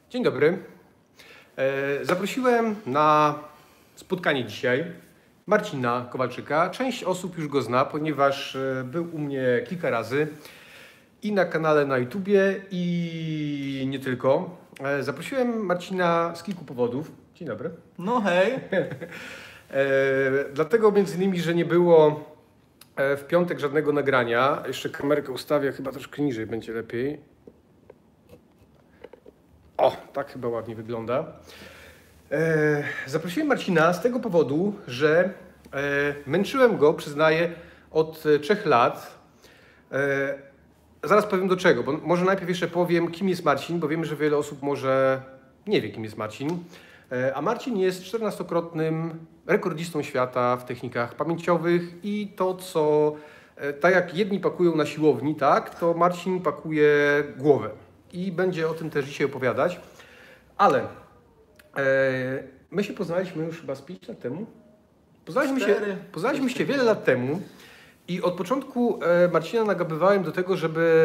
Dzień dobry. Zaprosiłem na spotkanie dzisiaj Marcina Kowalczyka. Część osób już go zna, ponieważ był u mnie kilka razy i na kanale na YouTubie, i nie tylko. Zaprosiłem Marcina z kilku powodów. Dzień dobry. No hej. Dlatego między innymi, że nie było w piątek żadnego nagrania. Jeszcze kamerkę ustawię, chyba troszkę niżej będzie lepiej. O, tak chyba ładnie wygląda. Zaprosiłem Marcina z tego powodu, że męczyłem go, przyznaję, od 3 lat. Zaraz powiem do czego, bo może najpierw jeszcze powiem, kim jest Marcin, bo wiem, że wiele osób może nie wie, kim jest Marcin. A Marcin jest 14-krotnym rekordzistą świata w technikach pamięciowych i to, co tak jak jedni pakują na siłowni, tak, to Marcin pakuje głowę. I będzie o tym też dzisiaj opowiadać. Ale my się poznaliśmy już chyba z 5 lat temu. Poznaliśmy się wiele lat temu i od początku Marcina nagabywałem do tego,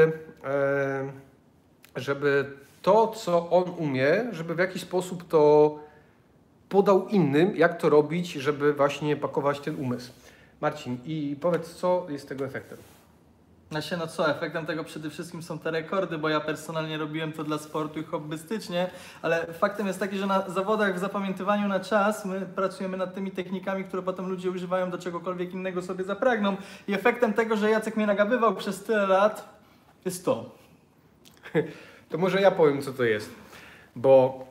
żeby to, co on umie, żeby w jakiś sposób to podał innym, jak to robić, żeby właśnie pakować ten umysł. Marcin, i powiedz, co jest tego efektem? No co, efektem tego przede wszystkim są te rekordy, bo ja personalnie robiłem to dla sportu i hobbystycznie, ale faktem jest taki, że na zawodach w zapamiętywaniu na czas my pracujemy nad tymi technikami, które potem ludzie używają do czegokolwiek innego sobie zapragną i efektem tego, że Jacek mnie nagabywał przez tyle lat, jest to. To może ja powiem, co to jest, bo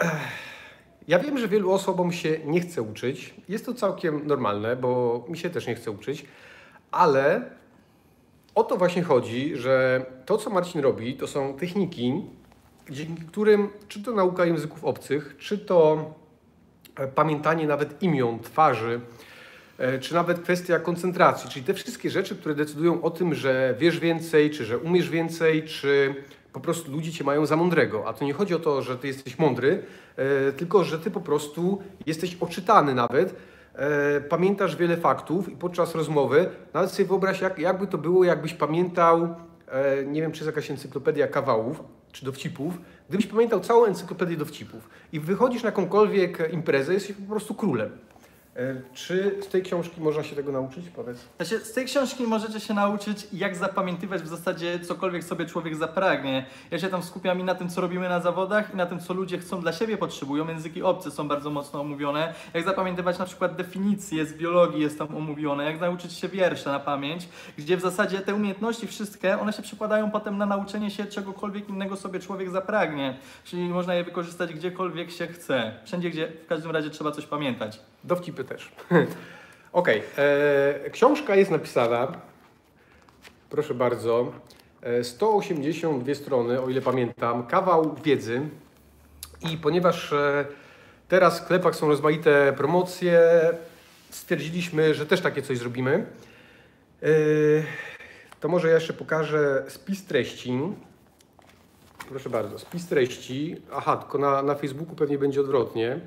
ja wiem, że wielu osobom się nie chce uczyć. Jest to całkiem normalne, bo mi się też nie chce uczyć, ale o to właśnie chodzi, że to, co Marcin robi, to są techniki, dzięki którym czy to nauka języków obcych, czy to pamiętanie nawet imion, twarzy, czy nawet kwestia koncentracji, czyli te wszystkie rzeczy, które decydują o tym, że wiesz więcej, czy że umiesz więcej, czy po prostu ludzie cię mają za mądrego. A to nie chodzi o to, że ty jesteś mądry, tylko że ty po prostu jesteś oczytany nawet, pamiętasz wiele faktów i podczas rozmowy, nawet sobie wyobraź, jakby to było, jakbyś pamiętał, nie wiem, czy jest jakaś encyklopedia kawałów, czy dowcipów, gdybyś pamiętał całą encyklopedię dowcipów i wychodzisz na jakąkolwiek imprezę, jesteś po prostu królem. Czy z tej książki można się tego nauczyć? Powiedz. Znaczy, z tej książki możecie się nauczyć, jak zapamiętywać w zasadzie cokolwiek sobie człowiek zapragnie. Ja się tam skupiam i na tym, co robimy na zawodach, i na tym, co ludzie chcą dla siebie, potrzebują. Języki obce są bardzo mocno omówione. Jak zapamiętywać na przykład definicje z biologii jest tam omówione. Jak nauczyć się wiersza na pamięć, gdzie w zasadzie te umiejętności wszystkie, one się przekładają potem na nauczenie się czegokolwiek innego sobie człowiek zapragnie. Czyli można je wykorzystać gdziekolwiek się chce. Wszędzie, gdzie w każdym razie trzeba coś pamiętać. Dowcipy też. Okej. Książka jest napisana, proszę bardzo, 182 strony, o ile pamiętam, kawał wiedzy. I ponieważ teraz w sklepach są rozmaite promocje, stwierdziliśmy, że też takie coś zrobimy. To może ja jeszcze pokażę spis treści. Proszę bardzo, spis treści. Aha, tylko na Facebooku pewnie będzie odwrotnie.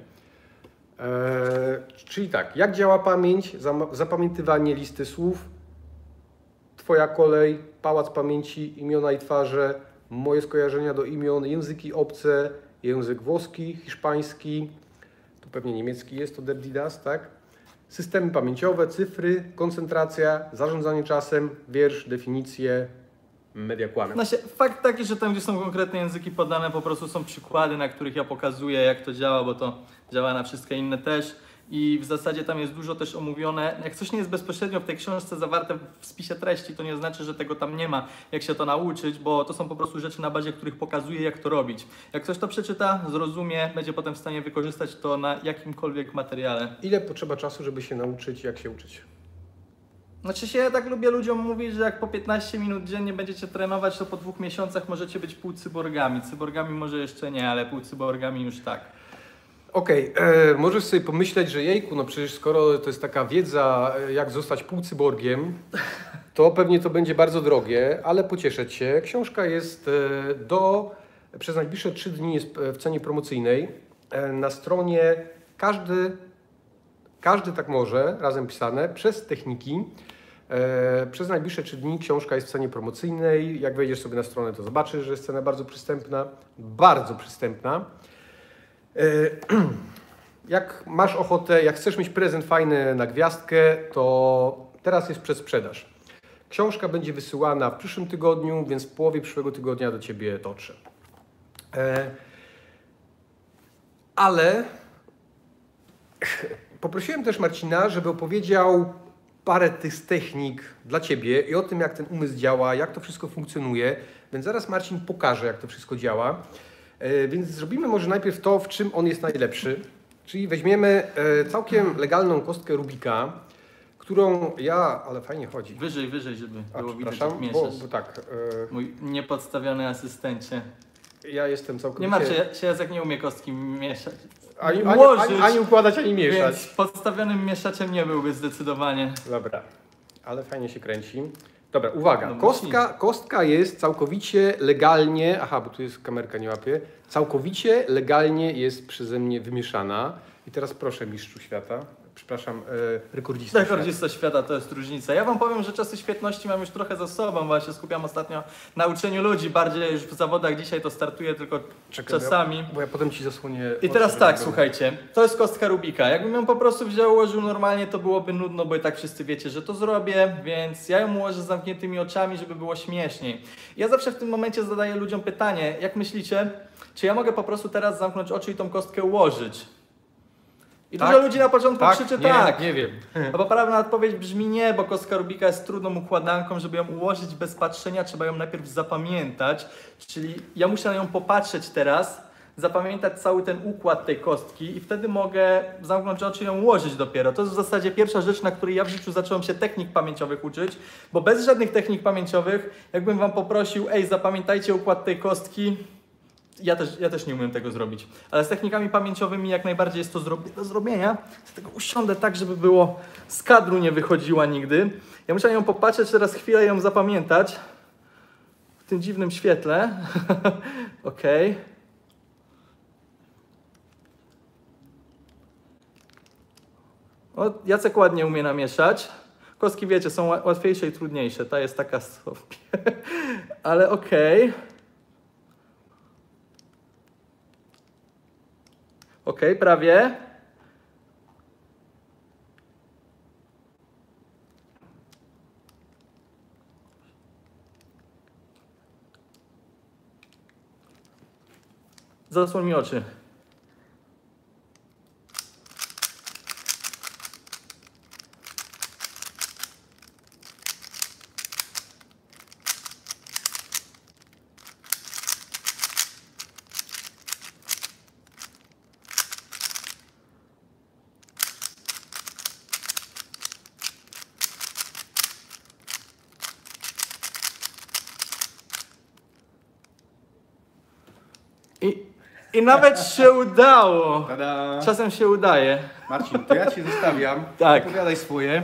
Czyli tak, jak działa pamięć, zapamiętywanie listy słów, Twoja kolej, pałac pamięci, imiona i twarze, moje skojarzenia do imion, języki obce, język włoski, hiszpański, tu pewnie niemiecki jest, to Derdidas, tak? Systemy pamięciowe, cyfry, koncentracja, zarządzanie czasem, wiersz, definicje, media kłamie. Znaczy, fakt taki, że tam, gdzie są konkretne języki podane, po prostu są przykłady, na których ja pokazuję, jak to działa, bo to działa na wszystkie inne też. I w zasadzie tam jest dużo też omówione. Jak coś nie jest bezpośrednio w tej książce zawarte w spisie treści, to nie znaczy, że tego tam nie ma, jak się to nauczyć, bo to są po prostu rzeczy, na bazie których pokazuję, jak to robić. Jak ktoś to przeczyta, zrozumie, będzie potem w stanie wykorzystać to na jakimkolwiek materiale. Ile potrzeba czasu, żeby się nauczyć, jak się uczyć? Znaczy się, ja tak lubię ludziom mówić, że jak po 15 minut dziennie będziecie trenować, to po 2 miesiącach możecie być półcyborgami. Cyborgami może jeszcze nie, ale półcyborgami już tak. Okej, możesz sobie pomyśleć, że jejku, no przecież skoro to jest taka wiedza, jak zostać półcyborgiem, to pewnie to będzie bardzo drogie, ale pocieszę Cię. Książka jest przez najbliższe 3 dni jest w cenie promocyjnej. Na stronie każdy tak może, razem pisane, przez techniki. Przez najbliższe 3 dni książka jest w cenie promocyjnej. Jak wejdziesz sobie na stronę, to zobaczysz, że jest cena bardzo przystępna. Bardzo przystępna. Jak masz ochotę, jak chcesz mieć prezent fajny na gwiazdkę, to teraz jest przedsprzedaż. Książka będzie wysyłana w przyszłym tygodniu, więc w połowie przyszłego tygodnia do Ciebie dotrze. Ale poprosiłem też Marcina, żeby opowiedział parę tych technik dla Ciebie i o tym, jak ten umysł działa, jak to wszystko funkcjonuje. Więc zaraz Marcin pokaże, jak to wszystko działa. Więc zrobimy może najpierw to, w czym on jest najlepszy. Czyli weźmiemy całkiem legalną kostkę Rubika, którą ja, ale fajnie chodzi. Wyżej, żeby było widać, przepraszam, jak bo mieszasz. tak. Mój niepodstawiony asystencie. Ja jestem całkowicie... Nie martw się, Jacek nie umie kostki mieszać. Ani układać, ani mieszać. Więc podstawionym mieszaczem nie byłby zdecydowanie. Dobra, ale fajnie się kręci. Dobra, uwaga, No kostka jest całkowicie legalnie, aha, bo tu jest kamerka, nie łapie, całkowicie legalnie jest przeze mnie wymieszana. I teraz proszę, mistrzu świata, przepraszam, rekordzista świata. Rekordzista świata to jest różnica. Ja wam powiem, że czasy świetności mam już trochę za sobą, bo ja się skupiam ostatnio na uczeniu ludzi, bardziej już w zawodach dzisiaj to startuję tylko czasami. Bo ja potem Ci zasłonię... I teraz tak, słuchajcie, to jest kostka Rubika. Jakbym ją po prostu wziął, ułożył normalnie, to byłoby nudno, bo i tak wszyscy wiecie, że to zrobię, więc ja ją ułożę z zamkniętymi oczami, żeby było śmieszniej. Ja zawsze w tym momencie zadaję ludziom pytanie, jak myślicie, czy ja mogę po prostu teraz zamknąć oczy i tą kostkę ułożyć? I tak? Dużo ludzi na początku krzyczy tak. Nie wiem. A poprawna odpowiedź brzmi nie, bo kostka Rubika jest trudną układanką, żeby ją ułożyć bez patrzenia, trzeba ją najpierw zapamiętać. Czyli ja muszę na nią popatrzeć teraz, zapamiętać cały ten układ tej kostki i wtedy mogę zamknąć oczy i ją ułożyć dopiero. To jest w zasadzie pierwsza rzecz, na której ja w życiu zacząłem się technik pamięciowych uczyć, bo bez żadnych technik pamięciowych, jakbym wam poprosił, zapamiętajcie układ tej kostki, ja też nie umiem tego zrobić. Ale z technikami pamięciowymi jak najbardziej jest to do zrobienia. Z tego usiądę tak, żeby było z kadru nie wychodziła nigdy. Ja muszę na nią popatrzeć, teraz chwilę ją zapamiętać. W tym dziwnym świetle. Okej. O, Jacek ładnie umie namieszać. Kostki, wiecie, są łatwiejsze i trudniejsze. Ta jest taka sobie. Ale okej. Okej, prawie. Zasłoń mi oczy. I nawet się udało. Tada. Czasem się udaje. Marcin, to ja Cię zostawiam. Tak. Opowiadaj swoje.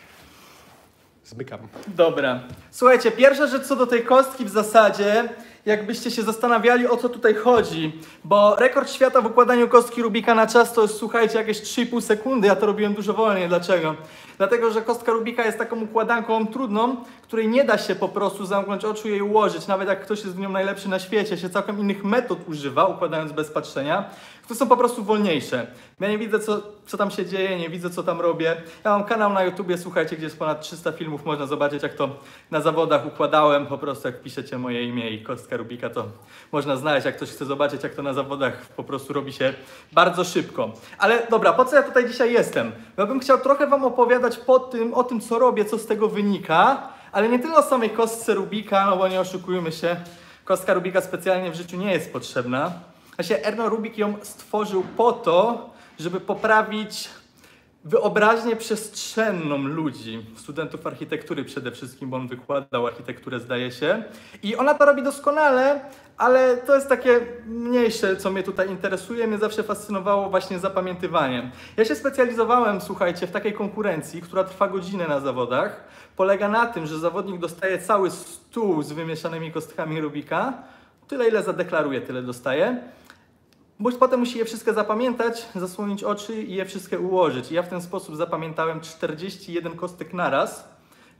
Zmykam. Dobra. Słuchajcie, pierwsza rzecz co do tej kostki w zasadzie, jakbyście się zastanawiali, o co tutaj chodzi, bo rekord świata w układaniu kostki Rubika na czas to jest, słuchajcie, jakieś 3,5 sekundy. Ja to robiłem dużo wolniej. Dlaczego? Dlatego, że kostka Rubika jest taką układanką trudną, której nie da się po prostu zamknąć oczu i jej ułożyć. Nawet jak ktoś jest w nią najlepszy na świecie, się całkiem innych metod używa, układając bez patrzenia, które są po prostu wolniejsze. Ja nie widzę, co tam się dzieje, nie widzę, co tam robię. Ja mam kanał na YouTubie, słuchajcie, gdzie jest ponad 300 filmów, można zobaczyć, jak to na zawodach układałem. Po prostu jak piszecie moje imię i kostka Rubika, to można znaleźć, jak ktoś chce zobaczyć, jak to na zawodach po prostu robi się bardzo szybko. Ale dobra, po co ja tutaj dzisiaj jestem? Ja bym chciał trochę wam opowiadać o tym, co robię, co z tego wynika, ale nie tyle o samej kostce Rubika, no bo nie oszukujmy się, kostka Rubika specjalnie w życiu nie jest potrzebna. Właśnie Erno Rubik ją stworzył po to, żeby poprawić wyobraźnię przestrzenną ludzi, studentów architektury przede wszystkim, bo on wykładał architekturę, zdaje się. I ona to robi doskonale, ale to jest takie mniejsze, co mnie tutaj interesuje. Mnie zawsze fascynowało właśnie zapamiętywanie. Ja się specjalizowałem, słuchajcie, w takiej konkurencji, która trwa godzinę na zawodach. Polega na tym, że zawodnik dostaje cały stół z wymieszanymi kostkami Rubika. Tyle, ile zadeklaruje, tyle dostaje. Potem musi je wszystkie zapamiętać, zasłonić oczy i je wszystkie ułożyć. I ja w ten sposób zapamiętałem 41 kostek naraz.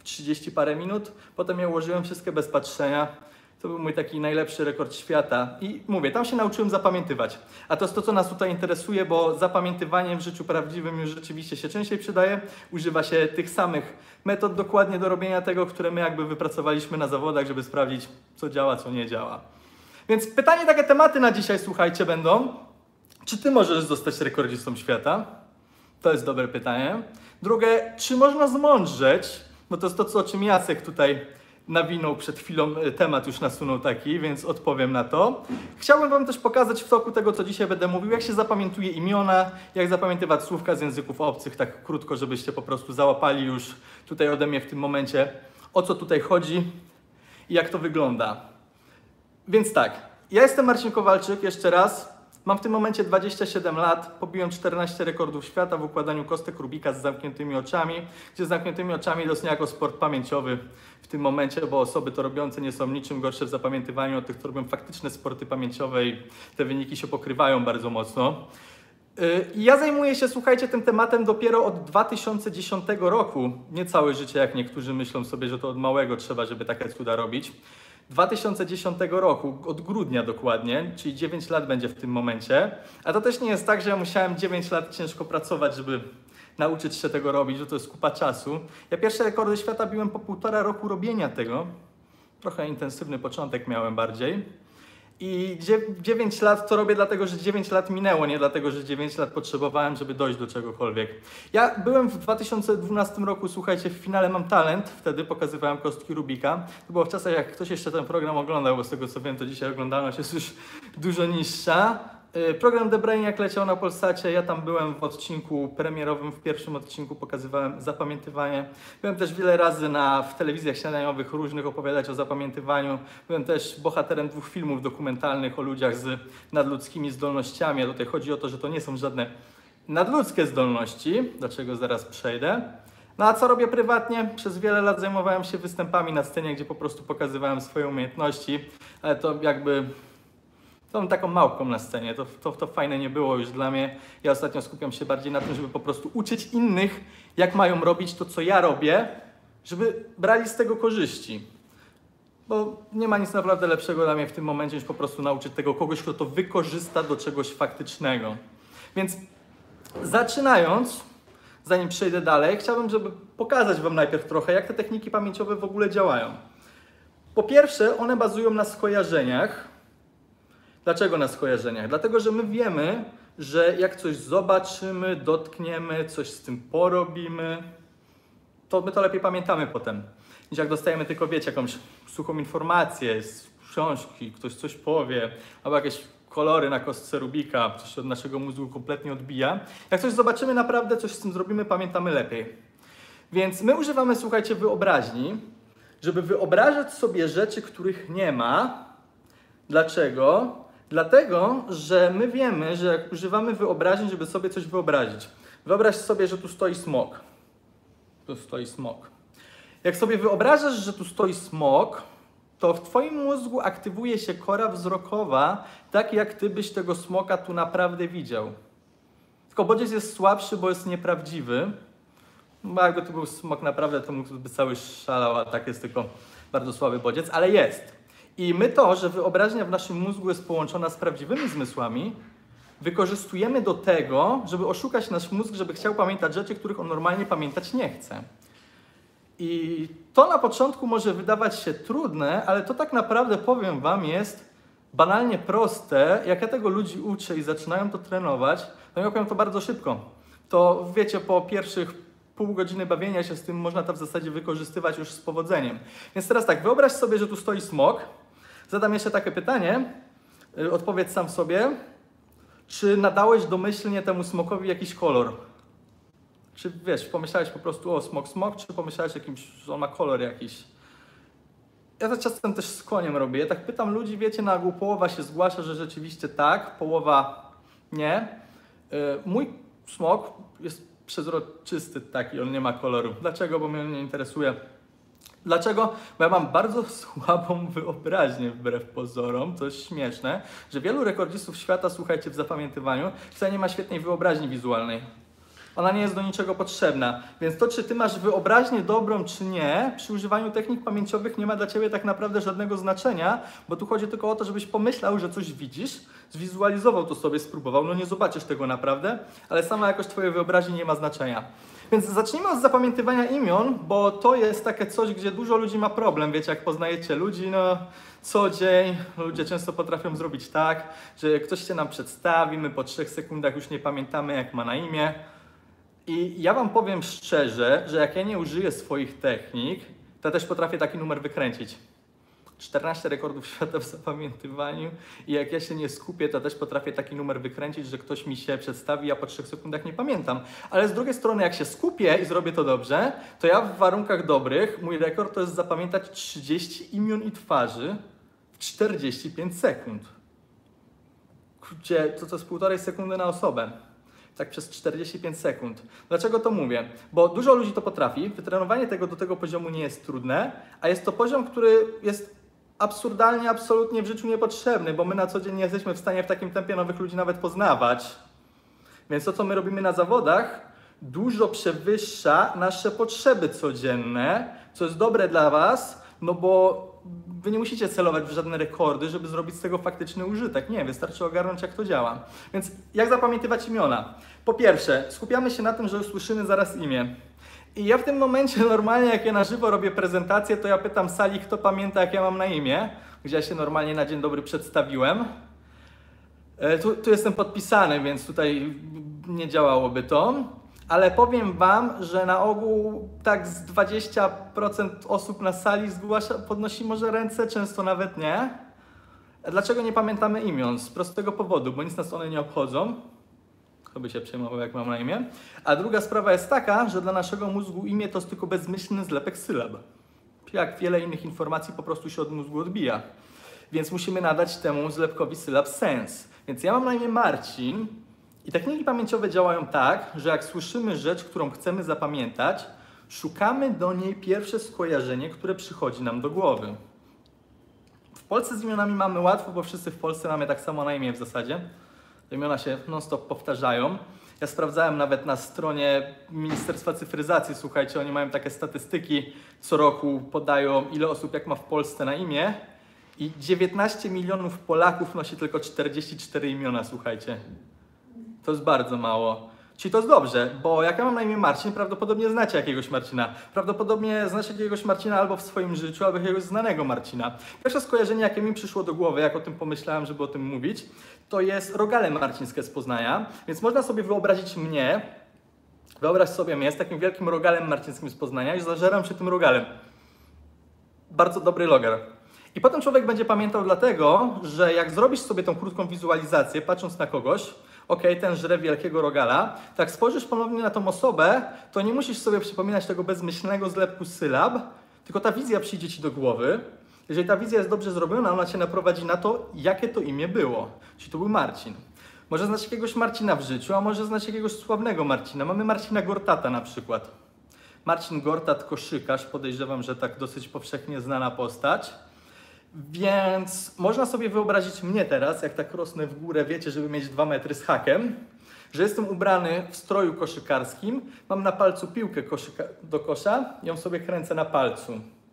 30 parę minut, potem je ułożyłem wszystkie bez patrzenia. To był mój taki najlepszy rekord świata i mówię, tam się nauczyłem zapamiętywać. A to jest to, co nas tutaj interesuje, bo zapamiętywanie w życiu prawdziwym już rzeczywiście się częściej przydaje. Używa się tych samych metod dokładnie do robienia tego, które my jakby wypracowaliśmy na zawodach, żeby sprawdzić, co działa, co nie działa. Więc pytanie, takie tematy na dzisiaj, słuchajcie, będą. Czy ty możesz zostać rekordzistą świata? To jest dobre pytanie. Drugie, czy można zmądrzeć? Bo to jest to, o czym Jacek tutaj nawinął przed chwilą, temat już nasunął taki, więc odpowiem na to. Chciałbym wam też pokazać w toku tego, co dzisiaj będę mówił, jak się zapamiętuje imiona, jak zapamiętywać słówka z języków obcych, tak krótko, żebyście po prostu załapali już tutaj ode mnie w tym momencie, o co tutaj chodzi i jak to wygląda. Więc tak, ja jestem Marcin Kowalczyk, jeszcze raz. Mam w tym momencie 27 lat, pobiłem 14 rekordów świata w układaniu kostek Rubika z zamkniętymi oczami, gdzie z zamkniętymi oczami to jest niejako sport pamięciowy w tym momencie, bo osoby to robiące nie są niczym gorsze w zapamiętywaniu od tych, które robią faktyczne sporty pamięciowe i te wyniki się pokrywają bardzo mocno. I ja zajmuję się, słuchajcie, tym tematem dopiero od 2010 roku, nie całe życie, jak niektórzy myślą sobie, że to od małego trzeba, żeby takie cuda robić. 2010 roku, od grudnia dokładnie, czyli 9 lat będzie w tym momencie. A to też nie jest tak, że ja musiałem 9 lat ciężko pracować, żeby nauczyć się tego robić, że to jest kupa czasu. Ja pierwsze rekordy świata biłem po 1,5 roku robienia tego. Trochę intensywny początek miałem bardziej. I 9 lat to robię dlatego, że 9 lat minęło, nie dlatego, że 9 lat potrzebowałem, żeby dojść do czegokolwiek. Ja byłem w 2012 roku, słuchajcie, w finale Mam Talent, wtedy pokazywałem kostki Rubika. To było w czasach, jak ktoś jeszcze ten program oglądał, bo z tego co wiem, to dzisiaj oglądalność jest już dużo niższa. Program The Brainiac leciał na Polsacie, ja tam byłem w odcinku premierowym, w pierwszym odcinku pokazywałem zapamiętywanie. Byłem też wiele razy w telewizjach śniadaniowych różnych opowiadać o zapamiętywaniu. Byłem też bohaterem 2 filmów dokumentalnych o ludziach z nadludzkimi zdolnościami, a tutaj chodzi o to, że to nie są żadne nadludzkie zdolności, do czego zaraz przejdę. No a co robię prywatnie? Przez wiele lat zajmowałem się występami na scenie, gdzie po prostu pokazywałem swoje umiejętności, ale to jakby... Tą taką małpką na scenie, to fajne nie było już dla mnie. Ja ostatnio skupiam się bardziej na tym, żeby po prostu uczyć innych, jak mają robić to, co ja robię, żeby brali z tego korzyści. Bo nie ma nic naprawdę lepszego dla mnie w tym momencie, niż po prostu nauczyć tego kogoś, kto to wykorzysta do czegoś faktycznego. Więc zaczynając, zanim przejdę dalej, chciałbym, żeby pokazać wam najpierw trochę, jak te techniki pamięciowe w ogóle działają. Po pierwsze, one bazują na skojarzeniach. Dlaczego na skojarzeniach? Dlatego, że my wiemy, że jak coś zobaczymy, dotkniemy, coś z tym porobimy, to my to lepiej pamiętamy potem, niż jak dostajemy tylko, wiecie, jakąś suchą informację z książki, ktoś coś powie, albo jakieś kolory na kostce Rubika, coś się od naszego mózgu kompletnie odbija. Jak coś zobaczymy naprawdę, coś z tym zrobimy, pamiętamy lepiej. Więc my używamy, słuchajcie, wyobraźni, żeby wyobrażać sobie rzeczy, których nie ma. Dlaczego? Dlatego, że my wiemy, że jak używamy wyobraźni, żeby sobie coś wyobrazić. Wyobraź sobie, że tu stoi smok. Tu stoi smok. Jak sobie wyobrażasz, że tu stoi smok, to w twoim mózgu aktywuje się kora wzrokowa, tak jak ty byś tego smoka tu naprawdę widział. Tylko bodziec jest słabszy, bo jest nieprawdziwy. Bo jakby tu był smok naprawdę, to mógłby cały szalał, a tak jest tylko bardzo słaby bodziec, ale jest. I my to, że wyobraźnia w naszym mózgu jest połączona z prawdziwymi zmysłami, wykorzystujemy do tego, żeby oszukać nasz mózg, żeby chciał pamiętać rzeczy, których on normalnie pamiętać nie chce. I to na początku może wydawać się trudne, ale to tak naprawdę, powiem wam, jest banalnie proste. Jak ja tego ludzi uczę i zaczynają to trenować, to oni robią to bardzo szybko. To wiecie, po pierwszych pół godziny bawienia się z tym można to w zasadzie wykorzystywać już z powodzeniem. Więc teraz tak, wyobraź sobie, że tu stoi smok. Zadam jeszcze takie pytanie, odpowiedz sam sobie, czy nadałeś domyślnie temu smokowi jakiś kolor? Czy wiesz, pomyślałeś po prostu o smok, czy pomyślałeś jakimś, że on ma kolor jakiś? Ja to czasem też z koniem robię. Ja tak pytam ludzi, wiecie, na ogół połowa się zgłasza, że rzeczywiście tak, połowa nie. Mój smok jest przezroczysty taki, on nie ma koloru. Dlaczego? Bo mnie nie interesuje. Dlaczego? Bo ja mam bardzo słabą wyobraźnię wbrew pozorom, to jest śmieszne, że wielu rekordzistów świata, słuchajcie, w zapamiętywaniu wcale nie ma świetnej wyobraźni wizualnej. Ona nie jest do niczego potrzebna. Więc to, czy ty masz wyobraźnię dobrą, czy nie, przy używaniu technik pamięciowych nie ma dla ciebie tak naprawdę żadnego znaczenia, bo tu chodzi tylko o to, żebyś pomyślał, że coś widzisz, zwizualizował to sobie, spróbował. No nie zobaczysz tego naprawdę, ale sama jakość twojej wyobraźni nie ma znaczenia. Więc zacznijmy od zapamiętywania imion, bo to jest takie coś, gdzie dużo ludzi ma problem. Wiecie, jak poznajecie ludzi, no co dzień, ludzie często potrafią zrobić tak, że ktoś się nam przedstawi, my po 3 sekundach już nie pamiętamy, jak ma na imię. I ja wam powiem szczerze, że jak ja nie użyję swoich technik, to też potrafię taki numer wykręcić. 14 rekordów świata w zapamiętywaniu i jak ja się nie skupię, to też potrafię taki numer wykręcić, że ktoś mi się przedstawi, a po 3 sekundach nie pamiętam. Ale z drugiej strony, jak się skupię i zrobię to dobrze, to ja w warunkach dobrych, mój rekord to jest zapamiętać 30 imion i twarzy w 45 sekund. Kurczę, to jest 1,5 sekundy na osobę. Tak przez 45 sekund. Dlaczego to mówię? Bo dużo ludzi to potrafi, wytrenowanie tego do tego poziomu nie jest trudne, a jest to poziom, który jest absurdalnie, absolutnie w życiu niepotrzebny, bo my na co dzień nie jesteśmy w stanie w takim tempie nowych ludzi nawet poznawać. Więc to, co my robimy na zawodach, dużo przewyższa nasze potrzeby codzienne, co jest dobre dla was, no bo wy nie musicie celować w żadne rekordy, żeby zrobić z tego faktyczny użytek. Nie, wystarczy ogarnąć, jak to działa. Więc jak zapamiętywać imiona? Po pierwsze, skupiamy się na tym, że usłyszymy zaraz imię. I ja w tym momencie normalnie, jak ja na żywo robię prezentację, to ja pytam sali, kto pamięta, jak ja mam na imię, gdzie ja się normalnie na dzień dobry przedstawiłem. Tu jestem podpisany, więc tutaj nie działałoby to. Ale powiem wam, że na ogół tak z 20% osób na sali podnosi może ręce, często nawet nie. Dlaczego nie pamiętamy imion? Z prostego powodu, bo nic nas one nie obchodzą. Kto by się przejmował, jak mam na imię. A druga sprawa jest taka, że dla naszego mózgu imię to jest tylko bezmyślny zlepek sylab. Jak wiele innych informacji po prostu się od mózgu odbija. Więc musimy nadać temu zlepkowi sylab sens. Więc ja mam na imię Marcin i techniki pamięciowe działają tak, że jak słyszymy rzecz, którą chcemy zapamiętać, szukamy do niej pierwsze skojarzenie, które przychodzi nam do głowy. W Polsce z imionami mamy łatwo, bo wszyscy w Polsce mamy tak samo na imię w zasadzie. Te imiona się non-stop powtarzają. Ja sprawdzałem nawet na stronie Ministerstwa Cyfryzacji, słuchajcie, oni mają takie statystyki, co roku podają, ile osób jak ma w Polsce na imię i 19 milionów Polaków nosi tylko 44 imiona, słuchajcie. To jest bardzo mało. Czyli to jest dobrze, bo jak ja mam na imię Marcin, prawdopodobnie znacie jakiegoś Marcina. Prawdopodobnie znacie jakiegoś Marcina albo w swoim życiu, albo jakiegoś znanego Marcina. Pierwsze skojarzenie, jakie mi przyszło do głowy, jak o tym pomyślałem, żeby o tym mówić, to jest rogale marcińskie z Poznania. Więc można sobie wyobrazić mnie, wyobraź sobie mnie z takim wielkim rogalem marcińskim z Poznania i zażeram się tym rogalem. Bardzo dobry logar. I potem człowiek będzie pamiętał dlatego, że jak zrobisz sobie tą krótką wizualizację, patrząc na kogoś, ten żre wielkiego rogala, tak spojrzysz ponownie na tą osobę, to nie musisz sobie przypominać tego bezmyślnego zlepku sylab, tylko ta wizja przyjdzie ci do głowy. Jeżeli ta wizja jest dobrze zrobiona, ona cię naprowadzi na to, jakie to imię było. Czyli to był Marcin. Może znać jakiegoś Marcina w życiu, a może znać jakiegoś sławnego Marcina. Mamy Marcina Gortata na przykład. Marcin Gortat, koszykarz, podejrzewam, że tak dosyć powszechnie znana postać. Więc można sobie wyobrazić mnie teraz, jak tak rosnę w górę, wiecie, żeby mieć 2 metry z hakiem, że jestem ubrany w stroju koszykarskim, mam na palcu piłkę do kosza, ją sobie kręcę na palcu.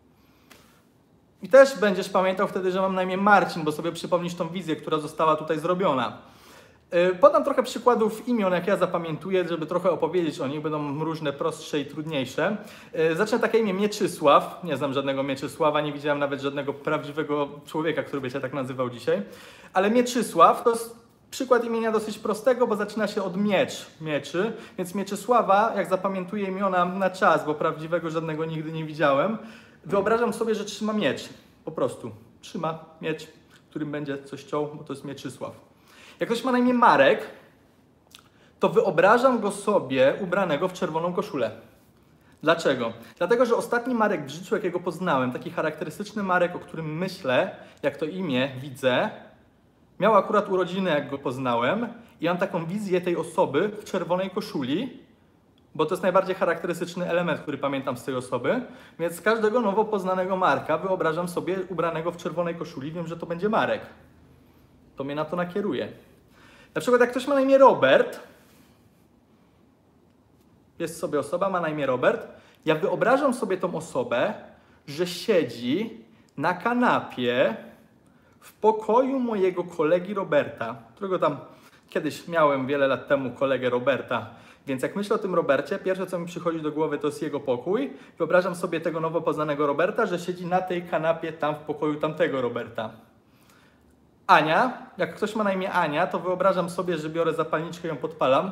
I też będziesz pamiętał wtedy, że mam na imię Marcin, bo sobie przypomnisz tą wizję, która została tutaj zrobiona. Podam trochę przykładów imion, jak ja zapamiętuję, żeby trochę opowiedzieć o nich. Będą różne, prostsze i trudniejsze. Zacznę takie imię Mieczysław. Nie znam żadnego Mieczysława, nie widziałem nawet żadnego prawdziwego człowieka, który by się tak nazywał dzisiaj. Ale Mieczysław to jest przykład imienia dosyć prostego, bo zaczyna się od mieczy. Więc Mieczysława, jak zapamiętuję imiona na czas, bo prawdziwego żadnego nigdy nie widziałem, wyobrażam sobie, że trzyma miecz. Po prostu. Trzyma miecz, którym będzie coś ciął, bo to jest Mieczysław. Jak ktoś ma na imię Marek, to wyobrażam go sobie ubranego w czerwoną koszulę. Dlaczego? Dlatego, że ostatni Marek w życiu, jakiego poznałem, taki charakterystyczny Marek, o którym myślę, jak to imię widzę, miał akurat urodziny, jak go poznałem i mam taką wizję tej osoby w czerwonej koszuli, bo to jest najbardziej charakterystyczny element, który pamiętam z tej osoby, więc każdego nowo poznanego Marka wyobrażam sobie ubranego w czerwonej koszuli, wiem, że to będzie Marek. To mnie na to nakieruje. Na przykład jak ktoś ma na imię Robert, jest sobie osoba, ma na imię Robert. Ja wyobrażam sobie tą osobę, że siedzi na kanapie w pokoju mojego kolegi Roberta, którego tam kiedyś miałem wiele lat temu kolegę Roberta. Więc jak myślę o tym Robercie, pierwsze co mi przychodzi do głowy to jest jego pokój. Wyobrażam sobie tego nowo poznanego Roberta, że siedzi na tej kanapie tam w pokoju tamtego Roberta. Ania, jak ktoś ma na imię Ania, to wyobrażam sobie, że biorę zapalniczkę i ją podpalam.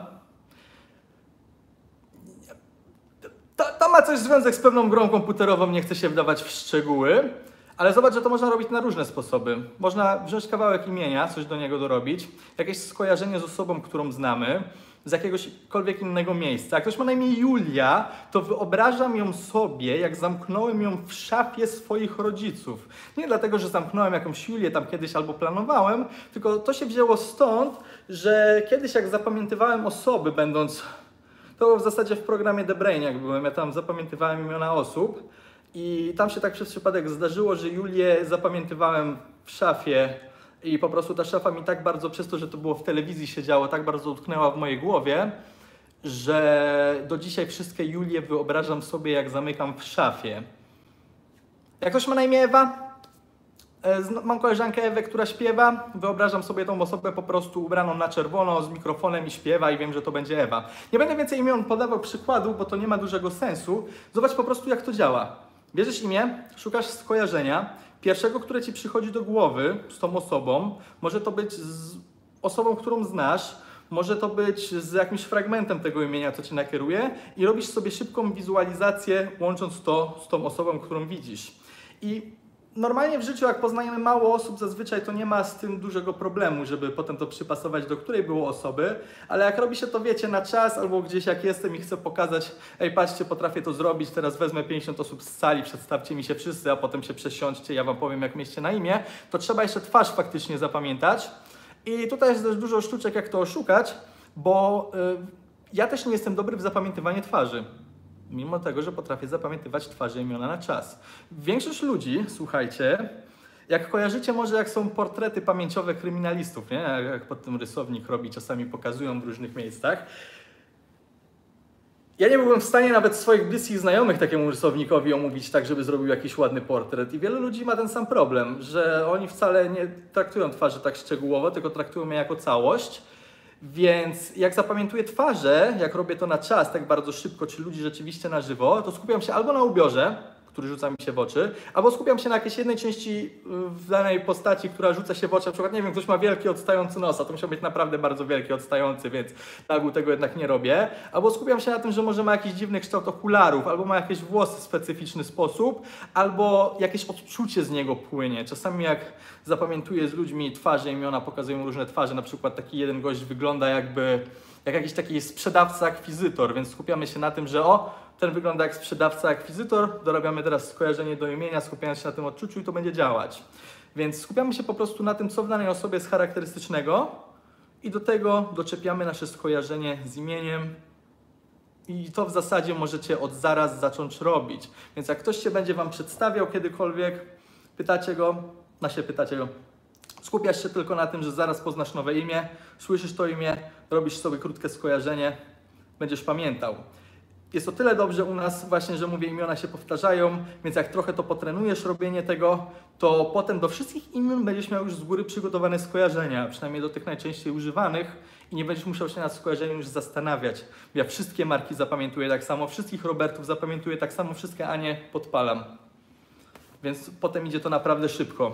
To ma coś związek z pewną grą komputerową, nie chcę się wdawać w szczegóły, ale zobacz, że to można robić na różne sposoby. Można wziąć kawałek imienia, coś do niego dorobić, jakieś skojarzenie z osobą, którą znamy, z jakiegośkolwiek innego miejsca. Jak ktoś ma na imię Julia, to wyobrażam ją sobie, jak zamknąłem ją w szafie swoich rodziców. Nie dlatego, że zamknąłem jakąś Julię tam kiedyś albo planowałem, tylko to się wzięło stąd, że kiedyś jak zapamiętywałem osoby, będąc... To w zasadzie w programie The Brain, jak byłem, ja tam zapamiętywałem imiona osób i tam się tak przez przypadek zdarzyło, że Julię zapamiętywałem w szafie i po prostu ta szafa mi tak bardzo, przez to, że to było w telewizji się działo, tak bardzo utknęła w mojej głowie, że do dzisiaj wszystkie Julie wyobrażam sobie, jak zamykam w szafie. Jak ktoś ma na imię Ewa? Mam koleżankę Ewę, która śpiewa, wyobrażam sobie tą osobę po prostu ubraną na czerwono, z mikrofonem i śpiewa i wiem, że to będzie Ewa. Nie będę więcej imion podawał przykładu, bo to nie ma dużego sensu. Zobacz po prostu, jak to działa. Bierzesz imię, szukasz skojarzenia, pierwszego, które ci przychodzi do głowy z tą osobą, może to być z osobą, którą znasz, może to być z jakimś fragmentem tego imienia, co cię nakieruje i robisz sobie szybką wizualizację, łącząc to z tą osobą, którą widzisz. I normalnie w życiu, jak poznajemy mało osób, zazwyczaj to nie ma z tym dużego problemu, żeby potem to przypasować do której było osoby, ale jak robi się to, wiecie, na czas albo gdzieś jak jestem i chcę pokazać, ej, patrzcie, potrafię to zrobić, teraz wezmę 50 osób z sali, przedstawcie mi się wszyscy, a potem się przesiądźcie, ja wam powiem, jak mieście na imię, to trzeba jeszcze twarz faktycznie zapamiętać. I tutaj jest też dużo sztuczek, jak to oszukać, bo ja też nie jestem dobry w zapamiętywaniu twarzy. Mimo tego, że potrafię zapamiętywać twarze i imiona na czas. Większość ludzi, słuchajcie, jak kojarzycie może jak są portrety pamięciowe kryminalistów, nie? Jak pod tym rysownik robi, czasami pokazują w różnych miejscach. Ja nie byłbym w stanie nawet swoich bliskich znajomych takiemu rysownikowi omówić tak, żeby zrobił jakiś ładny portret. I wielu ludzi ma ten sam problem, że oni wcale nie traktują twarzy tak szczegółowo, tylko traktują je jako całość. Więc jak zapamiętuję twarze, jak robię to na czas, tak bardzo szybko, czy ludzi rzeczywiście na żywo, to skupiam się albo na ubiorze, który rzuca mi się w oczy, albo skupiam się na jakiejś jednej części w danej postaci, która rzuca się w oczy. Na przykład, nie wiem, ktoś ma wielki, odstający nos, a to musiał być naprawdę bardzo wielki, odstający, więc na ogół tego jednak nie robię. Albo skupiam się na tym, że może ma jakiś dziwny kształt okularów, albo ma jakieś włosy w specyficzny sposób, albo jakieś odczucie z niego płynie. Czasami jak zapamiętuję z ludźmi twarze, imiona, pokazują różne twarze, na przykład taki jeden gość wygląda jak jakiś taki sprzedawca-akwizytor, więc skupiamy się na tym, że ten wygląda jak sprzedawca-akwizytor, dorabiamy teraz skojarzenie do imienia, skupiając się na tym odczuciu i to będzie działać. Więc skupiamy się po prostu na tym, co w danej osobie jest charakterystycznego i do tego doczepiamy nasze skojarzenie z imieniem i to w zasadzie możecie od zaraz zacząć robić. Więc jak ktoś się będzie wam przedstawiał kiedykolwiek, pytacie go, skupiasz się tylko na tym, że zaraz poznasz nowe imię, słyszysz to imię, robisz sobie krótkie skojarzenie, będziesz pamiętał. Jest o tyle dobrze u nas właśnie, że mówię, imiona się powtarzają, więc jak trochę to potrenujesz robienie tego, to potem do wszystkich imion będziesz miał już z góry przygotowane skojarzenia, przynajmniej do tych najczęściej używanych i nie będziesz musiał się nad skojarzeniem już zastanawiać. Ja wszystkie marki zapamiętuję tak samo, wszystkich Robertów zapamiętuję tak samo, wszystkie Anie podpalam. Więc potem idzie to naprawdę szybko.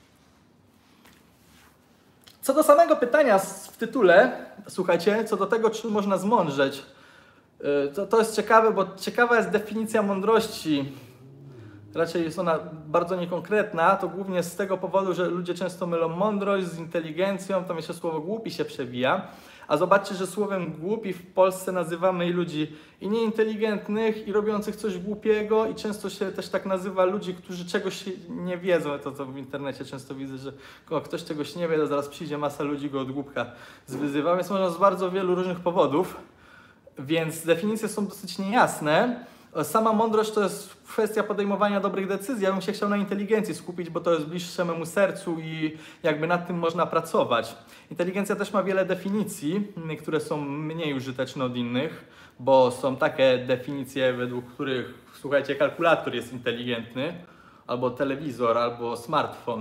Co do samego pytania w tytule, słuchajcie, co do tego, czy można zmądrzeć, to jest ciekawe, bo ciekawa jest definicja mądrości. Raczej jest ona bardzo niekonkretna, to głównie z tego powodu, że ludzie często mylą mądrość z inteligencją, tam jeszcze słowo głupi się przewija. A zobaczcie, że słowem głupi w Polsce nazywamy i ludzi i nieinteligentnych, i robiących coś głupiego, i często się też tak nazywa ludzi, którzy czegoś nie wiedzą. To w internecie często widzę, że ktoś czegoś nie wie, to zaraz przyjdzie masa ludzi, go od głupka zwyzywa, więc można z bardzo wielu różnych powodów. Więc definicje są dosyć niejasne, Sama mądrość to jest kwestia podejmowania dobrych decyzji. Ja bym się chciał na inteligencji skupić, bo to jest bliższe memu sercu i jakby nad tym można pracować. Inteligencja też ma wiele definicji, które są mniej użyteczne od innych, bo są takie definicje, według których, słuchajcie, kalkulator jest inteligentny, albo telewizor, albo smartfon,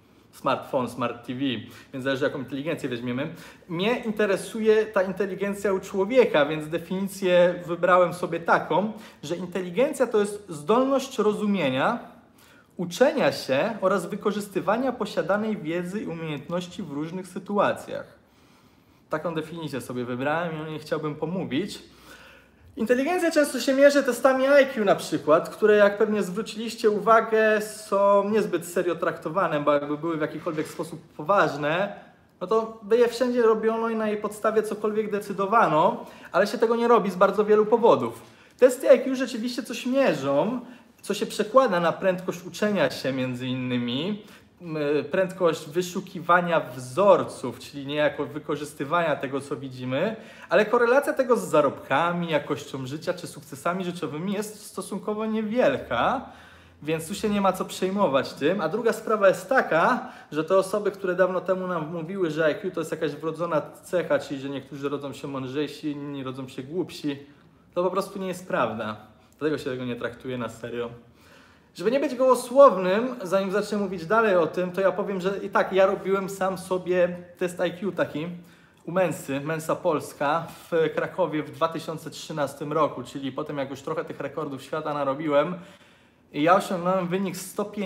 smart TV, więc zależy jaką inteligencję weźmiemy. Mnie interesuje ta inteligencja u człowieka, więc definicję wybrałem sobie taką, że inteligencja to jest zdolność rozumienia, uczenia się oraz wykorzystywania posiadanej wiedzy i umiejętności w różnych sytuacjach. Taką definicję sobie wybrałem i o niej chciałbym pomówić. Inteligencja często się mierzy testami IQ na przykład, które jak pewnie zwróciliście uwagę są niezbyt serio traktowane, bo jakby były w jakikolwiek sposób poważne, no to by je wszędzie robiono i na jej podstawie cokolwiek decydowano, ale się tego nie robi z bardzo wielu powodów. Testy IQ rzeczywiście coś mierzą, co się przekłada na prędkość uczenia się między innymi, prędkość wyszukiwania wzorców, czyli niejako wykorzystywania tego, co widzimy, ale korelacja tego z zarobkami, jakością życia czy sukcesami życiowymi jest stosunkowo niewielka, więc tu się nie ma co przejmować tym. A druga sprawa jest taka, że te osoby, które dawno temu nam mówiły, że IQ to jest jakaś wrodzona cecha, czyli że niektórzy rodzą się mądrzejsi, inni rodzą się głupsi, to po prostu nie jest prawda. Dlatego się tego nie traktuje na serio. Żeby nie być gołosłownym, zanim zacznę mówić dalej o tym, to ja powiem, że i tak ja robiłem sam sobie test IQ taki u Mensy, Mensa Polska w Krakowie w 2013 roku, czyli potem jak już trochę tych rekordów świata narobiłem i ja osiągnąłem wynik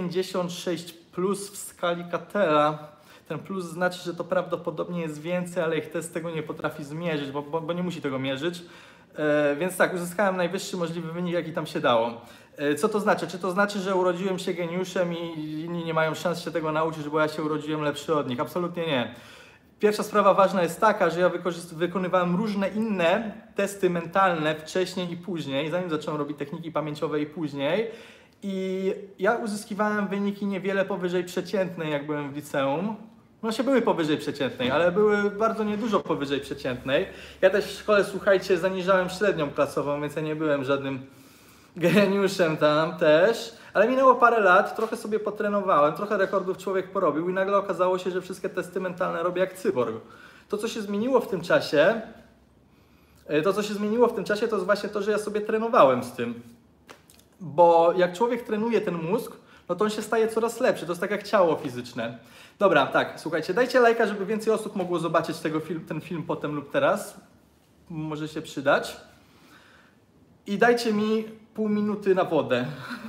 156 plus w skali Cattella. Ten plus znaczy, że to prawdopodobnie jest więcej, ale ich test tego nie potrafi zmierzyć, bo nie musi tego mierzyć. Więc tak, uzyskałem najwyższy możliwy wynik, jaki tam się dało. Co to znaczy? Czy to znaczy, że urodziłem się geniuszem i inni nie mają szans się tego nauczyć, bo ja się urodziłem lepszy od nich? Absolutnie nie. Pierwsza sprawa ważna jest taka, że ja wykonywałem różne inne testy mentalne wcześniej i później, zanim zacząłem robić techniki pamięciowe i później. I ja uzyskiwałem wyniki niewiele powyżej przeciętnej, jak byłem w liceum. No się były powyżej przeciętnej, ale były bardzo niedużo powyżej przeciętnej. Ja też w szkole, słuchajcie, zaniżałem średnią klasową, więc ja nie byłem żadnym geniuszem tam też. Ale minęło parę lat, trochę sobie potrenowałem, trochę rekordów człowiek porobił i nagle okazało się, że wszystkie testy mentalne robię jak cyborg. To, co się zmieniło w tym czasie, to jest właśnie to, że ja sobie trenowałem z tym. Bo jak człowiek trenuje ten mózg, no to on się staje coraz lepszy. To jest tak jak ciało fizyczne. Dobra, tak, słuchajcie, dajcie lajka, żeby więcej osób mogło zobaczyć ten film potem lub teraz. Może się przydać. I dajcie mi pół minuty na wodę.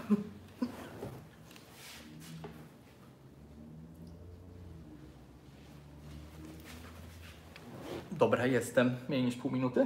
Dobra, jestem. Mniej niż pół minuty.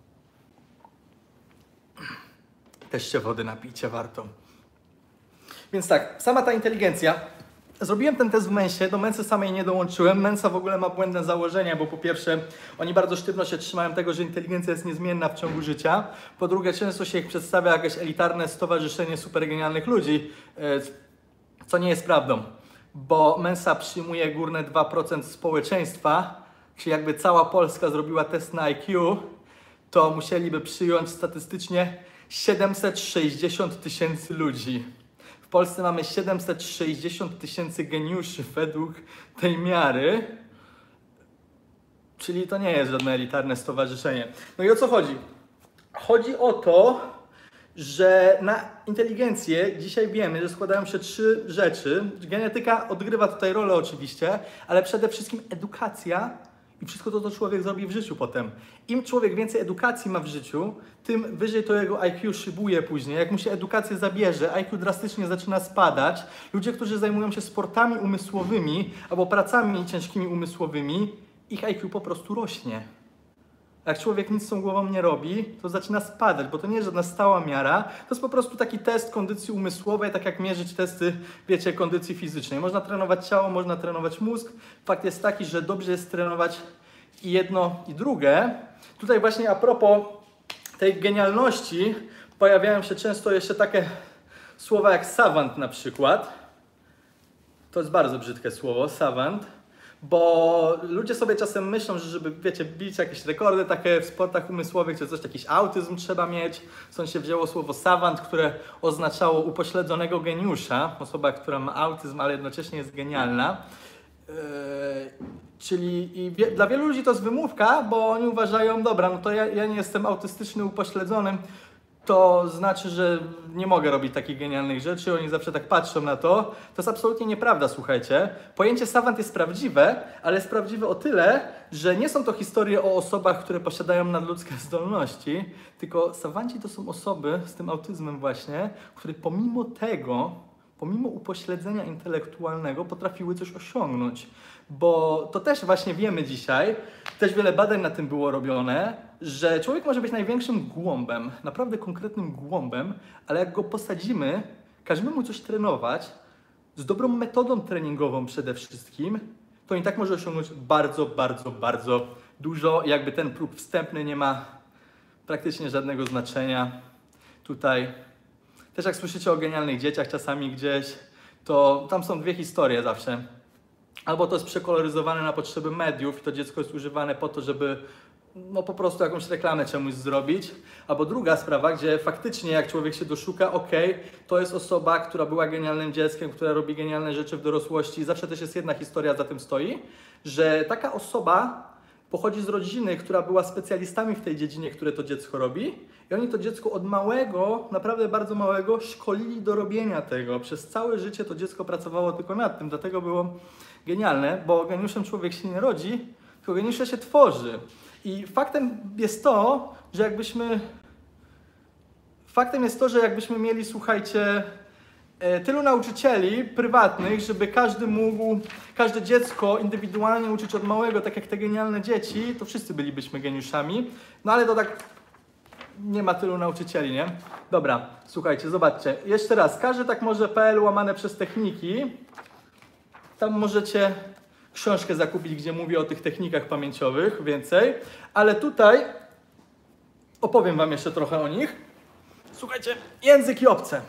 Też się wody napijcie, warto. Więc tak, sama ta inteligencja. Zrobiłem ten test w Mensie, do Mensy samej nie dołączyłem. Mensa w ogóle ma błędne założenia, bo po pierwsze oni bardzo sztywno się trzymają tego, że inteligencja jest niezmienna w ciągu życia. Po drugie często się ich przedstawia jakieś elitarne stowarzyszenie supergenialnych ludzi, co nie jest prawdą, bo Mensa przyjmuje górne 2% społeczeństwa, czyli jakby cała Polska zrobiła test na IQ, to musieliby przyjąć statystycznie 760 tysięcy ludzi. W Polsce mamy 760 tysięcy geniuszy według tej miary, czyli to nie jest żadne elitarne stowarzyszenie. No i o co chodzi? Chodzi o to, że na inteligencję dzisiaj wiemy, że składają się 3 rzeczy. Genetyka odgrywa tutaj rolę oczywiście, ale przede wszystkim edukacja i wszystko to, co człowiek zrobi w życiu potem. Im człowiek więcej edukacji ma w życiu, tym wyżej to jego IQ szybuje później. Jak mu się edukację zabierze, IQ drastycznie zaczyna spadać. Ludzie, którzy zajmują się sportami umysłowymi albo pracami ciężkimi umysłowymi, ich IQ po prostu rośnie. Jak człowiek nic z tą głową nie robi, to zaczyna spadać, bo to nie jest żadna stała miara. To jest po prostu taki test kondycji umysłowej, tak jak mierzyć testy, wiecie, kondycji fizycznej. Można trenować ciało, można trenować mózg. Fakt jest taki, że dobrze jest trenować i jedno, i drugie. Tutaj właśnie a propos tej genialności pojawiają się często jeszcze takie słowa jak savant na przykład. To jest bardzo brzydkie słowo, savant. Bo ludzie sobie czasem myślą, że żeby, wiecie, bić jakieś rekordy takie w sportach umysłowych, czy coś, jakiś autyzm trzeba mieć. Stąd się wzięło słowo savant, które oznaczało upośledzonego geniusza. Osoba, która ma autyzm, ale jednocześnie jest genialna. Dla wielu ludzi to jest wymówka, bo oni uważają, dobra, no to ja nie jestem autystyczny, upośledzony, to znaczy, że nie mogę robić takich genialnych rzeczy, oni zawsze tak patrzą na to. To jest absolutnie nieprawda, słuchajcie. Pojęcie savant jest prawdziwe, ale jest prawdziwe o tyle, że nie są to historie o osobach, które posiadają nadludzkie zdolności, tylko savanci to są osoby z tym autyzmem właśnie, które pomimo upośledzenia intelektualnego potrafiły coś osiągnąć. Bo to też właśnie wiemy dzisiaj, też wiele badań na tym było robione, że człowiek może być największym głąbem, naprawdę konkretnym głąbem, ale jak go posadzimy, każemy mu coś trenować, z dobrą metodą treningową przede wszystkim, to i tak może osiągnąć bardzo, bardzo, bardzo dużo. Jakby ten próg wstępny nie ma praktycznie żadnego znaczenia tutaj. Też jak słyszycie o genialnych dzieciach czasami gdzieś, to tam są dwie historie zawsze. Albo to jest przekoloryzowane na potrzeby mediów i to dziecko jest używane po to, żeby no po prostu jakąś reklamę czemuś zrobić. Albo druga sprawa, gdzie faktycznie jak człowiek się doszuka, to jest osoba, która była genialnym dzieckiem, która robi genialne rzeczy w dorosłości. Zawsze też jest jedna historia za tym stoi, że taka osoba pochodzi z rodziny, która była specjalistami w tej dziedzinie, które to dziecko robi. I oni to dziecko od małego, naprawdę bardzo małego, szkolili do robienia tego. Przez całe życie to dziecko pracowało tylko nad tym, dlatego było genialne, bo geniuszem człowiek się nie rodzi, tylko geniusze się tworzy. I faktem jest to, że jakbyśmy mieli, słuchajcie, tylu nauczycieli prywatnych, żeby każde dziecko indywidualnie uczyć od małego, tak jak te genialne dzieci, to wszyscy bylibyśmy geniuszami. No ale to tak nie ma tylu nauczycieli, nie? Dobra, słuchajcie, zobaczcie. Jeszcze raz, każdy tak może.pl łamane przez techniki. Tam możecie książkę zakupić, gdzie mówię o tych technikach pamięciowych więcej. Ale tutaj opowiem wam jeszcze trochę o nich. Słuchajcie, języki obce.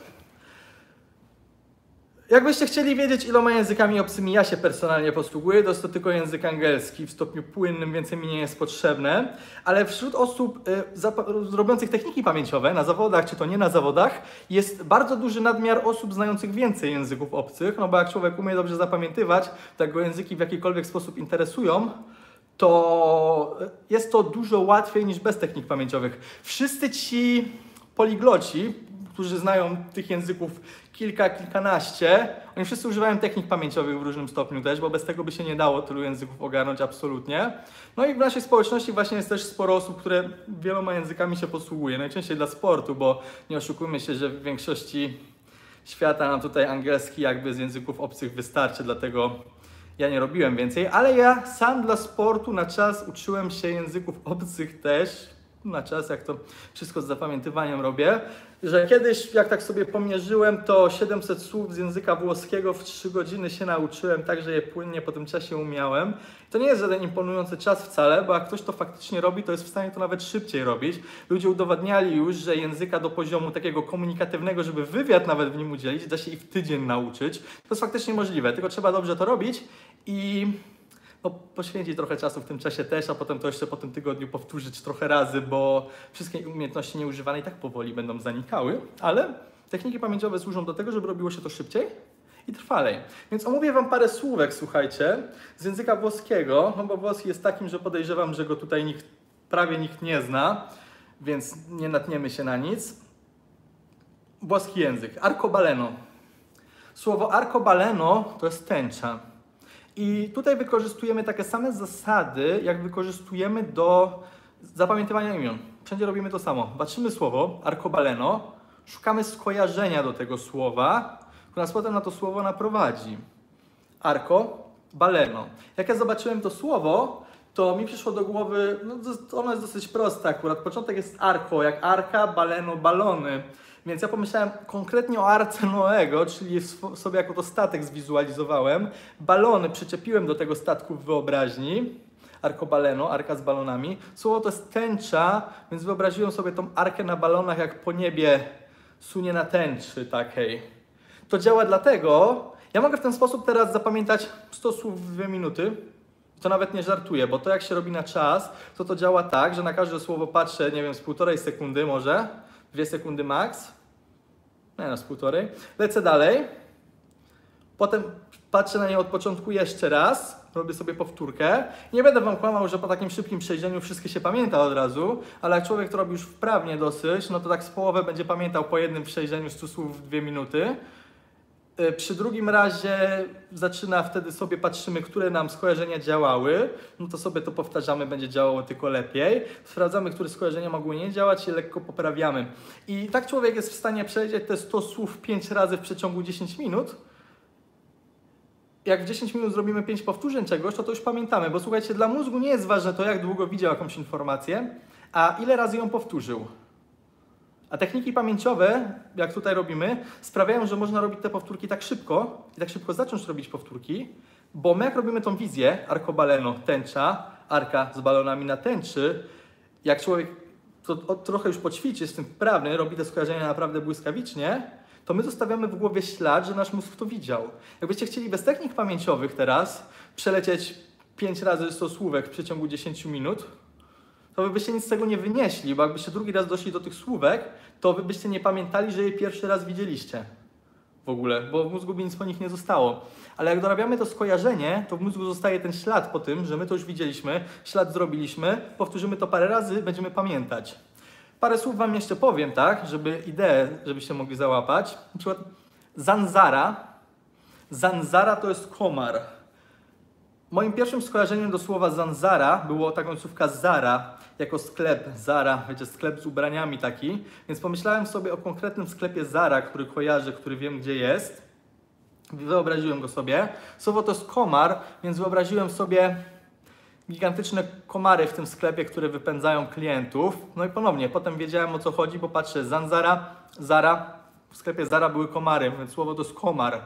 Jakbyście chcieli wiedzieć, iloma językami obcymi ja się personalnie posługuję, to jest to tylko język angielski w stopniu płynnym, więcej mi nie jest potrzebne. Ale wśród osób robiących techniki pamięciowe na zawodach, czy to nie na zawodach, jest bardzo duży nadmiar osób znających więcej języków obcych, no bo jak człowiek umie dobrze zapamiętywać, to jak go języki w jakikolwiek sposób interesują, to jest to dużo łatwiej niż bez technik pamięciowych. Wszyscy ci poligloci, którzy znają tych języków kilkanaście, oni wszyscy używają technik pamięciowych w różnym stopniu też, bo bez tego by się nie dało tylu języków ogarnąć absolutnie. No i w naszej społeczności właśnie jest też sporo osób, które wieloma językami się posługuje, najczęściej dla sportu, bo nie oszukujmy się, że w większości świata nam tutaj angielski jakby z języków obcych wystarczy, dlatego ja nie robiłem więcej, ale ja sam dla sportu na czas uczyłem się języków obcych też, na czas, jak to wszystko z zapamiętywaniem robię, że kiedyś, jak tak sobie pomierzyłem, to 700 słów z języka włoskiego w 3 godziny się nauczyłem, tak że je płynnie po tym czasie umiałem. To nie jest żaden imponujący czas wcale, bo jak ktoś to faktycznie robi, to jest w stanie to nawet szybciej robić. Ludzie udowadniali już, że języka do poziomu takiego komunikatywnego, żeby wywiad nawet w nim udzielić, da się i w tydzień nauczyć. To jest faktycznie możliwe, tylko trzeba dobrze to robić i poświęcić trochę czasu w tym czasie też, a potem to jeszcze po tym tygodniu powtórzyć trochę razy, bo wszystkie umiejętności nieużywane i tak powoli będą zanikały, ale techniki pamięciowe służą do tego, żeby robiło się to szybciej i trwalej. Więc omówię wam parę słówek, słuchajcie, z języka włoskiego, no bo włoski jest takim, że podejrzewam, że go tutaj prawie nikt nie zna, więc nie natniemy się na nic. Włoski język. Arcobaleno. Słowo arcobaleno to jest tęcza. I tutaj wykorzystujemy takie same zasady, jak wykorzystujemy do zapamiętywania imion. Wszędzie robimy to samo. Patrzymy słowo arcobaleno, szukamy skojarzenia do tego słowa, które nas potem na to słowo naprowadzi. Arcobaleno. Jak ja zobaczyłem to słowo, to mi przyszło do głowy, ono jest dosyć proste akurat. Początek jest arco, jak arka, baleno, balony. Więc ja pomyślałem konkretnie o Arce Noego, czyli sobie jako to statek zwizualizowałem. Balony przyczepiłem do tego statku w wyobraźni. Arcobaleno, arka z balonami. Słowo to jest tęcza, więc wyobraziłem sobie tą arkę na balonach, jak po niebie sunie na tęczy takiej. To działa dlatego, ja mogę w ten sposób teraz zapamiętać 100 słów w 2 minuty. To nawet nie żartuję, bo to jak się robi na czas, to działa tak, że na każde słowo patrzę, nie wiem, z 1,5 sekundy może, 2 sekundy max, nie no, z 1,5, lecę dalej, potem patrzę na nie od początku jeszcze raz, robię sobie powtórkę. Nie będę wam kłamał, że po takim szybkim przejrzeniu wszystkie się pamięta od razu, ale jak człowiek to robi już wprawnie dosyć, no to tak z połowę będzie pamiętał po jednym przejrzeniu 100 słów w 2 minuty. Przy drugim razie zaczyna, wtedy sobie patrzymy, które nam skojarzenia działały, no to sobie to powtarzamy, będzie działało tylko lepiej. Sprawdzamy, które skojarzenia mogły nie działać i lekko poprawiamy. I tak człowiek jest w stanie przejrzeć te 100 słów 5 razy w przeciągu 10 minut. Jak w 10 minut zrobimy 5 powtórzeń czegoś, to już pamiętamy, bo słuchajcie, dla mózgu nie jest ważne to, jak długo widział jakąś informację, a ile razy ją powtórzył. A techniki pamięciowe, jak tutaj robimy, sprawiają, że można robić te powtórki tak szybko i tak szybko zacząć robić powtórki, bo my jak robimy tą wizję, arcobaleno, tęcza, arka z balonami na tęczy, jak człowiek to trochę już poćwiczy, jest w tym wprawny, robi te skojarzenia naprawdę błyskawicznie, to my zostawiamy w głowie ślad, że nasz mózg to widział. Jakbyście chcieli bez technik pamięciowych teraz przelecieć 5 razy 100 słówek w przeciągu 10 minut, to wy byście nic z tego nie wynieśli, bo jakbyście drugi raz doszli do tych słówek, to wy byście nie pamiętali, że je pierwszy raz widzieliście w ogóle, bo w mózgu by nic po nich nie zostało. Ale jak dorabiamy to skojarzenie, to w mózgu zostaje ten ślad po tym, że my to już widzieliśmy, ślad zrobiliśmy, powtórzymy to parę razy, będziemy pamiętać. Parę słów wam jeszcze powiem, tak, żeby ideę, żebyście mogli załapać. Na przykład zanzara. Zanzara to jest komar. Moim pierwszym skojarzeniem do słowa zanzara było ta końcówka Zara, jako sklep Zara, wiecie, sklep z ubraniami taki. Więc pomyślałem sobie o konkretnym sklepie Zara, który kojarzę, który wiem gdzie jest. Wyobraziłem go sobie. Słowo to jest komar, więc wyobraziłem sobie gigantyczne komary w tym sklepie, które wypędzają klientów. No i ponownie, potem wiedziałem o co chodzi, bo patrzę, zanzara, Zara. W sklepie Zara były komary, więc słowo to jest komar.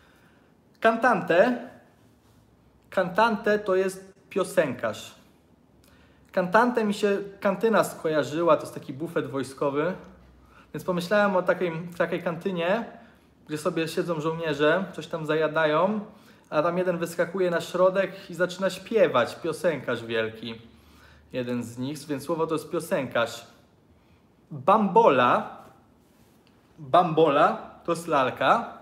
Cantante. Cantante to jest piosenkarz. Cantante mi się kantyna skojarzyła, to jest taki bufet wojskowy. Więc pomyślałem o takiej kantynie, gdzie sobie siedzą żołnierze, coś tam zajadają, a tam jeden wyskakuje na środek i zaczyna śpiewać. Piosenkarz wielki. Jeden z nich, więc słowo to jest piosenkarz. Bambola. Bambola to jest lalka.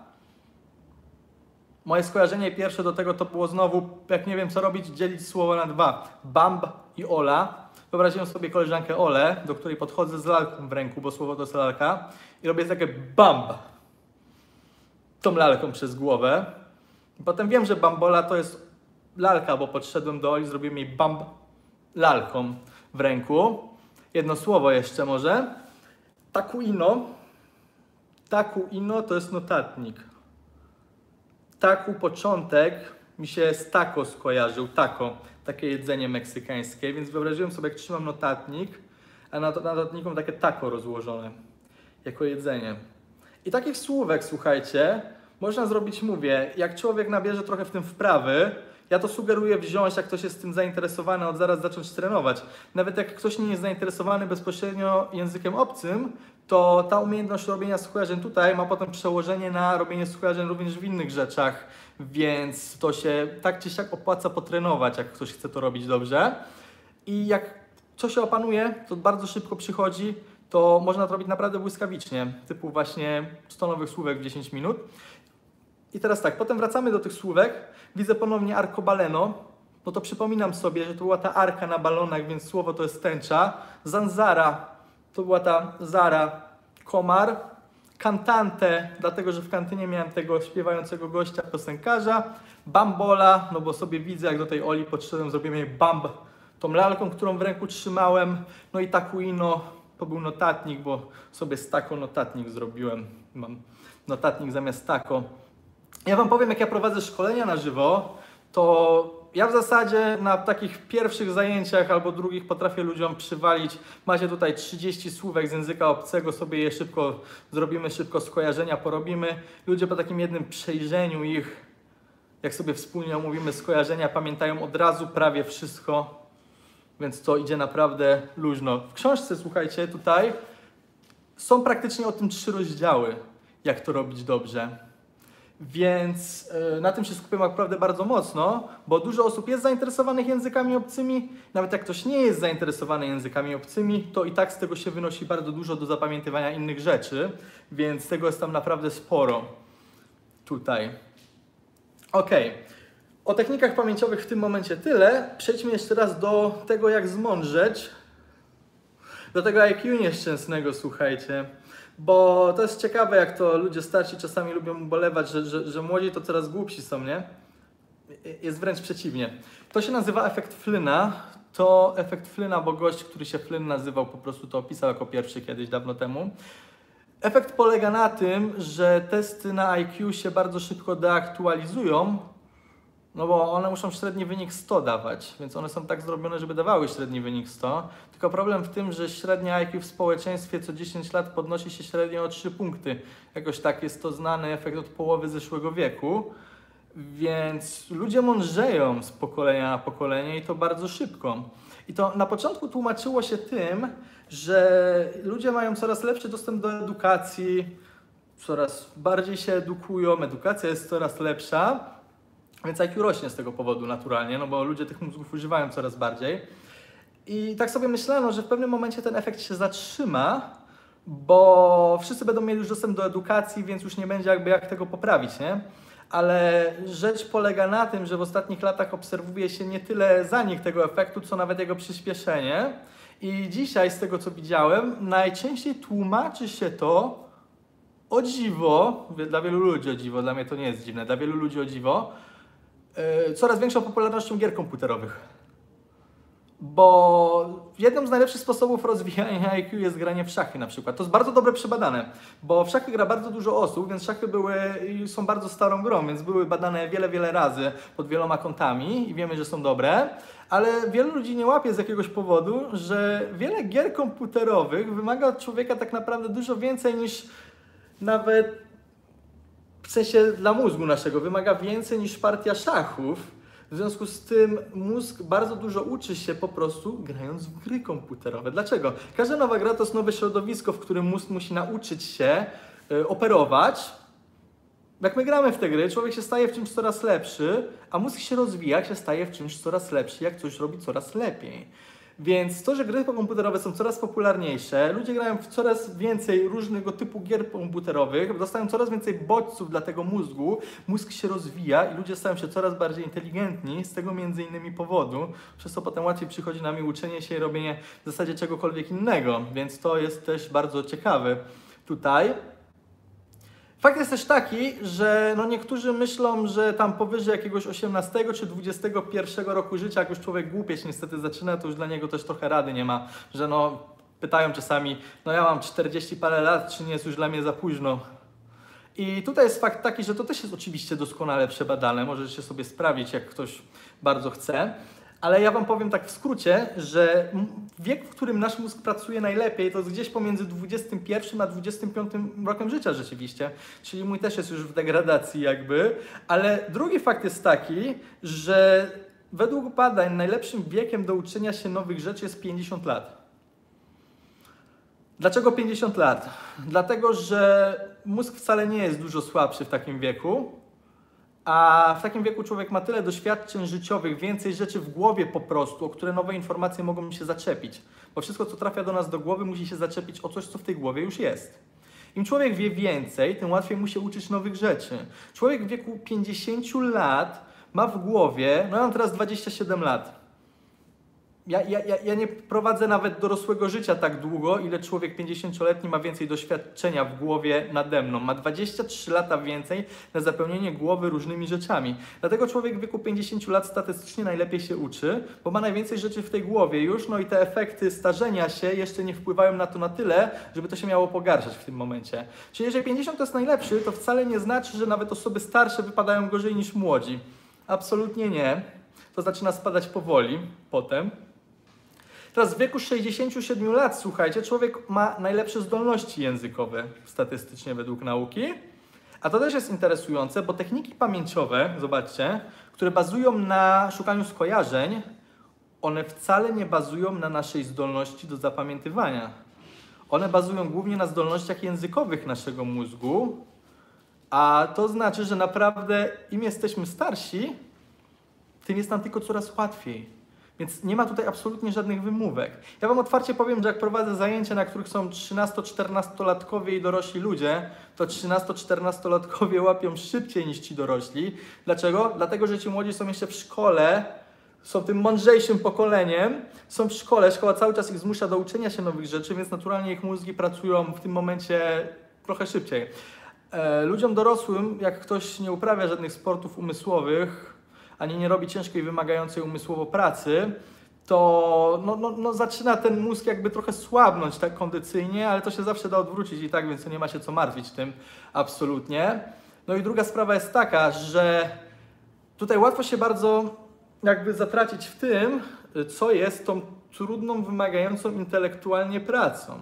Moje skojarzenie pierwsze do tego to było znowu, jak nie wiem co robić, dzielić słowo na dwa. Bamb i Ola. Wyobraziłem sobie koleżankę Olę, do której podchodzę z lalką w ręku, bo słowo to jest lalka. I robię takie bamb. Tą lalką przez głowę. I potem wiem, że bambola to jest lalka, bo podszedłem do Oli, zrobiłem jej bamb lalką w ręku. Jedno słowo jeszcze może. Takuino. Takuino to jest notatnik. Taku, początek, mi się z taco skojarzył, taco, takie jedzenie meksykańskie, więc wyobraziłem sobie, jak trzymam notatnik, a na notatniku mam takie taco rozłożone, jako jedzenie. I takich słówek, słuchajcie, można zrobić, mówię, jak człowiek nabierze trochę w tym wprawy, ja to sugeruję wziąć, jak ktoś jest tym zainteresowany, od zaraz zacząć trenować. Nawet jak ktoś nie jest zainteresowany bezpośrednio językiem obcym, to ta umiejętność robienia skojarzeń tutaj ma potem przełożenie na robienie skojarzeń również w innych rzeczach, więc to się tak czy siak opłaca potrenować, jak ktoś chce to robić dobrze. I jak coś się opanuje, to bardzo szybko przychodzi, to można to robić naprawdę błyskawicznie, typu właśnie 100 nowych słówek w 10 minut. I teraz tak, potem wracamy do tych słówek, widzę ponownie arcobaleno, no to przypominam sobie, że to była ta arka na balonach, więc słowo to jest tęcza. Zanzara, to była ta Zara, komar. Cantante, dlatego że w kantynie miałem tego śpiewającego gościa, piosenkarza. Bambola, no bo sobie widzę, jak do tej Oli podszedłem, zrobiłem jej bamb tą lalką, którą w ręku trzymałem. No i takuino, to był notatnik, bo sobie z taco notatnik zrobiłem. Mam notatnik zamiast taco. Ja wam powiem, jak ja prowadzę szkolenia na żywo, to ja w zasadzie na takich pierwszych zajęciach albo drugich potrafię ludziom przywalić. Macie tutaj 30 słówek z języka obcego, sobie je szybko zrobimy, szybko skojarzenia porobimy. Ludzie po takim jednym przejrzeniu ich, jak sobie wspólnie omówimy skojarzenia, pamiętają od razu prawie wszystko, więc to idzie naprawdę luźno. W książce, słuchajcie, tutaj są praktycznie o tym 3 rozdziały, jak to robić dobrze. Więc na tym się skupiam naprawdę bardzo mocno, bo dużo osób jest zainteresowanych językami obcymi. Nawet jak ktoś nie jest zainteresowany językami obcymi, to i tak z tego się wynosi bardzo dużo do zapamiętywania innych rzeczy, więc tego jest tam naprawdę sporo tutaj. Ok. O technikach pamięciowych w tym momencie tyle. Przejdźmy jeszcze raz do tego, jak zmądrzeć. Do tego IQ nieszczęsnego, słuchajcie. Bo to jest ciekawe, jak to ludzie starsi czasami lubią ubolewać, że młodzi to coraz głupsi są, nie? Jest wręcz przeciwnie. To się nazywa efekt Flynna. To efekt Flynna, bo gość, który się Flynn nazywał, po prostu to opisał jako pierwszy kiedyś, dawno temu. Efekt polega na tym, że testy na IQ się bardzo szybko deaktualizują, no bo one muszą średni wynik 100 dawać, więc one są tak zrobione, żeby dawały średni wynik 100. Tylko problem w tym, że średnia IQ w społeczeństwie co 10 lat podnosi się średnio o 3 punkty. Jakoś tak jest to znany efekt od połowy zeszłego wieku. Więc ludzie mądrzeją z pokolenia na pokolenie i to bardzo szybko. I to na początku tłumaczyło się tym, że ludzie mają coraz lepszy dostęp do edukacji, coraz bardziej się edukują, edukacja jest coraz lepsza, więc IQ rośnie z tego powodu naturalnie, no bo ludzie tych mózgów używają coraz bardziej. I tak sobie myślano, że w pewnym momencie ten efekt się zatrzyma, bo wszyscy będą mieli już dostęp do edukacji, więc już nie będzie jakby jak tego poprawić, nie? Ale rzecz polega na tym, że w ostatnich latach obserwuje się nie tyle zanik tego efektu, co nawet jego przyspieszenie. I dzisiaj, z tego co widziałem, najczęściej tłumaczy się to o dziwo, dla wielu ludzi o dziwo, dla mnie to nie jest dziwne, dla wielu ludzi o dziwo, coraz większą popularnością gier komputerowych. Bo jednym z najlepszych sposobów rozwijania IQ jest granie w szachy na przykład. To jest bardzo dobre przebadane, bo w szachy gra bardzo dużo osób, więc szachy są bardzo starą grą, więc były badane wiele razy pod wieloma kątami i wiemy, że są dobre, ale wielu ludzi nie łapie z jakiegoś powodu, że wiele gier komputerowych wymaga od człowieka tak naprawdę dużo więcej niż nawet w sensie dla mózgu naszego, wymaga więcej niż partia szachów. W związku z tym mózg bardzo dużo uczy się po prostu grając w gry komputerowe. Dlaczego? Każda nowa gra to jest nowe środowisko, w którym mózg musi nauczyć się operować. Jak my gramy w te gry, człowiek się staje w czymś coraz lepszy, a mózg się rozwija, jak się staje w czymś coraz lepszy, jak coś robi coraz lepiej. Więc to, że gry komputerowe są coraz popularniejsze, ludzie grają w coraz więcej różnego typu gier komputerowych, dostają coraz więcej bodźców dla tego mózgu, mózg się rozwija i ludzie stają się coraz bardziej inteligentni z tego między innymi powodu, przez co potem łatwiej przychodzi nam uczenie się i robienie w zasadzie czegokolwiek innego, więc to jest też bardzo ciekawe tutaj. Fakt jest też taki, że niektórzy myślą, że tam powyżej jakiegoś 18 czy 21 roku życia, jak już człowiek głupieć niestety zaczyna, to już dla niego też trochę rady nie ma, że pytają czasami, ja mam 40 parę lat, czy nie jest już dla mnie za późno? I tutaj jest fakt taki, że to też jest oczywiście doskonale przebadane, możecie sobie sprawdzić, jak ktoś bardzo chce. Ale ja Wam powiem tak w skrócie, że wiek, w którym nasz mózg pracuje najlepiej, to jest gdzieś pomiędzy 21 a 25 rokiem życia rzeczywiście. Czyli mój też jest już w degradacji jakby. Ale drugi fakt jest taki, że według badań najlepszym wiekiem do uczenia się nowych rzeczy jest 50 lat. Dlaczego 50 lat? Dlatego, że mózg wcale nie jest dużo słabszy w takim wieku. A w takim wieku człowiek ma tyle doświadczeń życiowych, więcej rzeczy w głowie po prostu, o które nowe informacje mogą się zaczepić. Bo wszystko, co trafia do nas do głowy, musi się zaczepić o coś, co w tej głowie już jest. Im człowiek wie więcej, tym łatwiej mu się uczyć nowych rzeczy. Człowiek w wieku 50 lat ma w głowie, ja mam teraz 27 lat. Ja nie prowadzę nawet dorosłego życia tak długo, ile człowiek 50-letni ma więcej doświadczenia w głowie nade mną. Ma 23 lata więcej na zapełnienie głowy różnymi rzeczami. Dlatego człowiek w wieku 50 lat statystycznie najlepiej się uczy, bo ma najwięcej rzeczy w tej głowie już, i te efekty starzenia się jeszcze nie wpływają na to na tyle, żeby to się miało pogarszać w tym momencie. Czyli jeżeli 50 to jest najlepszy, to wcale nie znaczy, że nawet osoby starsze wypadają gorzej niż młodzi. Absolutnie nie. To zaczyna spadać powoli potem. Teraz w wieku 67 lat, słuchajcie, człowiek ma najlepsze zdolności językowe statystycznie według nauki. A to też jest interesujące, bo techniki pamięciowe, zobaczcie, które bazują na szukaniu skojarzeń, one wcale nie bazują na naszej zdolności do zapamiętywania. One bazują głównie na zdolnościach językowych naszego mózgu, A to znaczy, że naprawdę im jesteśmy starsi, tym jest nam tylko coraz łatwiej. Więc nie ma tutaj absolutnie żadnych wymówek. Ja wam otwarcie powiem, że jak prowadzę zajęcia, na których są 13-14-latkowie i dorośli ludzie, to 13-14-latkowie łapią szybciej niż ci dorośli. Dlaczego? Dlatego, że ci młodzi są jeszcze w szkole, są tym mądrzejszym pokoleniem, są w szkole, szkoła cały czas ich zmusza do uczenia się nowych rzeczy, więc naturalnie ich mózgi pracują w tym momencie trochę szybciej. Ludziom dorosłym, jak ktoś nie uprawia żadnych sportów umysłowych, ani nie robi ciężkiej, wymagającej umysłowo pracy, to zaczyna ten mózg jakby trochę słabnąć tak kondycyjnie, ale to się zawsze da odwrócić i tak, więc nie ma się co martwić tym absolutnie. No i druga sprawa jest taka, że tutaj łatwo się bardzo jakby zatracić w tym, co jest tą trudną, wymagającą intelektualnie pracą.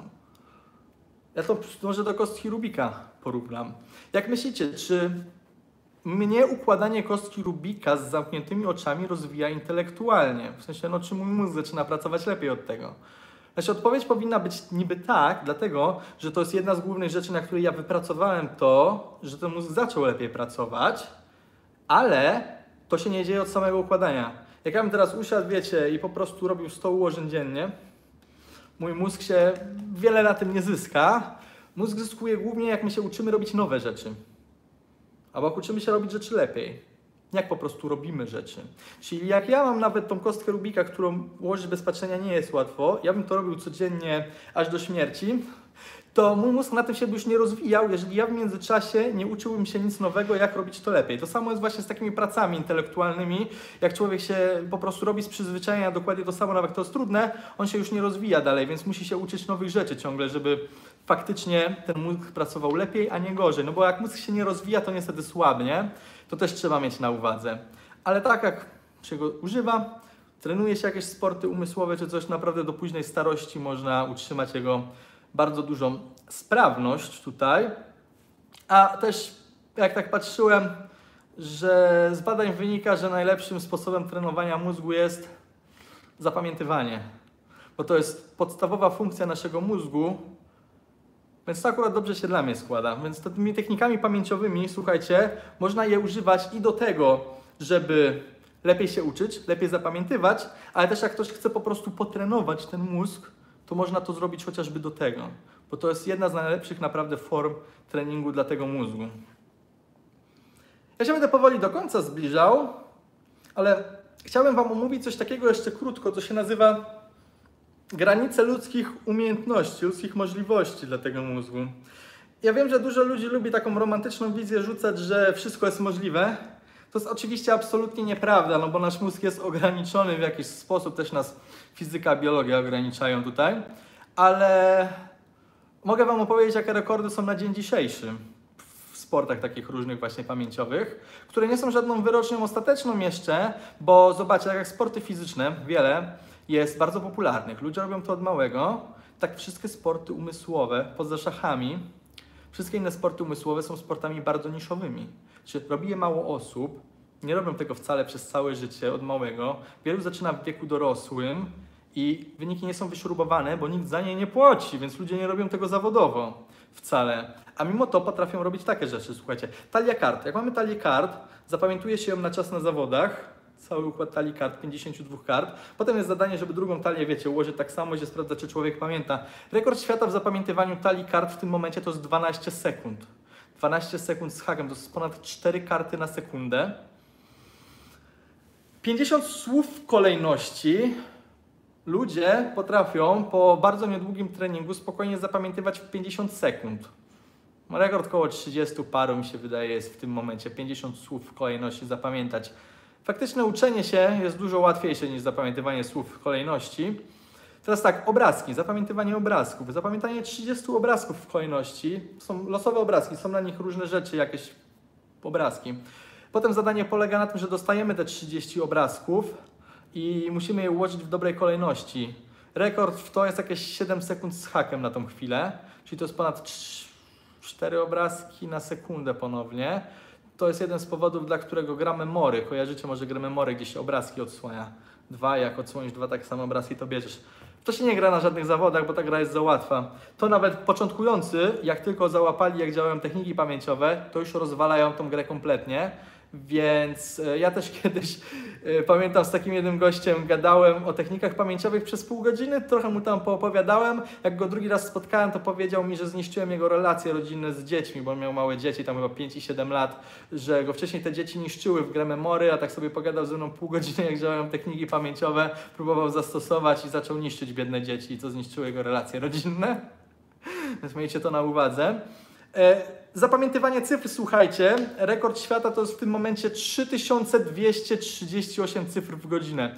Ja to może do kostki Rubika porównam. Jak myślicie, czy mnie układanie kostki Rubika z zamkniętymi oczami rozwija intelektualnie? W sensie, czy mój mózg zaczyna pracować lepiej od tego? Znaczy, odpowiedź powinna być niby tak, dlatego, że to jest jedna z głównych rzeczy, na której ja wypracowałem to, że ten mózg zaczął lepiej pracować, ale to się nie dzieje od samego układania. Jak ja bym teraz usiadł, wiecie, i po prostu robił 100 ułożeń dziennie, mój mózg się wiele na tym nie zyska. Mózg zyskuje głównie, jak my się uczymy robić nowe rzeczy. Albo jak uczymy się robić rzeczy lepiej. Jak po prostu robimy rzeczy. Czyli jak ja mam nawet tą kostkę Rubika, którą ułożyć bez patrzenia nie jest łatwo, ja bym to robił codziennie aż do śmierci, to mój mózg na tym się by już nie rozwijał, jeżeli ja w międzyczasie nie uczyłbym się nic nowego, jak robić to lepiej. To samo jest właśnie z takimi pracami intelektualnymi. Jak człowiek się po prostu robi z przyzwyczajenia dokładnie to samo, nawet jak to jest trudne, on się już nie rozwija dalej, więc musi się uczyć nowych rzeczy ciągle, żeby faktycznie ten mózg pracował lepiej, a nie gorzej. No bo jak mózg się nie rozwija, to niestety słabnie. To też trzeba mieć na uwadze. Ale tak jak się go używa, trenuje się jakieś sporty umysłowe czy coś, naprawdę do późnej starości można utrzymać jego bardzo dużą sprawność tutaj. A też jak tak patrzyłem, że z badań wynika, że najlepszym sposobem trenowania mózgu jest zapamiętywanie. Bo to jest podstawowa funkcja naszego mózgu, więc to akurat dobrze się dla mnie składa. Więc tymi technikami pamięciowymi, słuchajcie, można je używać i do tego, żeby lepiej się uczyć, lepiej zapamiętywać, ale też jak ktoś chce po prostu potrenować ten mózg, to można to zrobić chociażby do tego, bo to jest jedna z najlepszych naprawdę form treningu dla tego mózgu. Ja się będę powoli do końca zbliżał, ale chciałem wam omówić coś takiego jeszcze krótko, co się nazywa granice ludzkich umiejętności, ludzkich możliwości dla tego mózgu. Ja wiem, że dużo ludzi lubi taką romantyczną wizję rzucać, że wszystko jest możliwe. To jest oczywiście absolutnie nieprawda, no bo nasz mózg jest ograniczony w jakiś sposób, też nas fizyka, biologia ograniczają tutaj, ale mogę wam opowiedzieć, jakie rekordy są na dzień dzisiejszy w sportach takich różnych właśnie pamięciowych, które nie są żadną wyrocznią ostateczną jeszcze, bo zobaczcie, tak jak sporty fizyczne, wiele jest bardzo popularnych, ludzie robią to od małego, tak wszystkie sporty umysłowe, poza szachami, wszystkie inne sporty umysłowe są sportami bardzo niszowymi. Czyli robi je mało osób, nie robią tego wcale przez całe życie od małego. Wielu zaczyna w wieku dorosłym i wyniki nie są wyśrubowane, bo nikt za nie nie płaci, więc ludzie nie robią tego zawodowo wcale. A mimo to potrafią robić takie rzeczy, słuchajcie. Talia kart. Jak mamy talię kart, zapamiętuje się ją na czas na zawodach, cały układ talii kart, 52 kart. Potem jest zadanie, żeby drugą talię, wiecie, ułożyć tak samo, się sprawdza, czy człowiek pamięta. Rekord świata w zapamiętywaniu talii kart w tym momencie to jest 12 sekund. 12 sekund z hakiem, to jest ponad 4 karty na sekundę. 50 słów w kolejności ludzie potrafią po bardzo niedługim treningu spokojnie zapamiętywać w 50 sekund. Rekord koło 30 paru, mi się wydaje, jest w tym momencie 50 słów w kolejności zapamiętać. Faktyczne uczenie się jest dużo łatwiejsze niż zapamiętywanie słów w kolejności. Teraz tak, obrazki, zapamiętywanie obrazków. Zapamiętanie 30 obrazków w kolejności. Są losowe obrazki, są na nich różne rzeczy, jakieś obrazki. Potem zadanie polega na tym, że dostajemy te 30 obrazków i musimy je ułożyć w dobrej kolejności. Rekord w to jest jakieś 7 sekund z hakiem na tą chwilę, czyli to jest ponad 4 obrazki na sekundę ponownie. To jest jeden z powodów, dla którego gra memory. Kojarzycie może grę memory, gdzie się obrazki odsłania. Jak odsłonisz 2 takie same obrazki, to bierzesz To się nie gra na żadnych zawodach, bo ta gra jest za łatwa. To nawet początkujący, jak tylko załapali, jak działają techniki pamięciowe, to już rozwalają tą grę kompletnie. Więc ja też kiedyś, pamiętam, z takim jednym gościem gadałem o technikach pamięciowych przez pół godziny, trochę mu tam poopowiadałem. Jak go drugi raz spotkałem, to powiedział mi, że zniszczyłem jego relacje rodzinne z dziećmi, bo on miał małe dzieci, tam chyba 5 i 7 lat, że go wcześniej te dzieci niszczyły w grę Memory, a tak sobie pogadał ze mną pół godziny, jak działają techniki pamięciowe, próbował zastosować i zaczął niszczyć biedne dzieci, co zniszczyły jego relacje rodzinne. Więc miejcie to na uwadze. Zapamiętywanie cyfr, słuchajcie, rekord świata to jest w tym momencie 3238 cyfr w godzinę.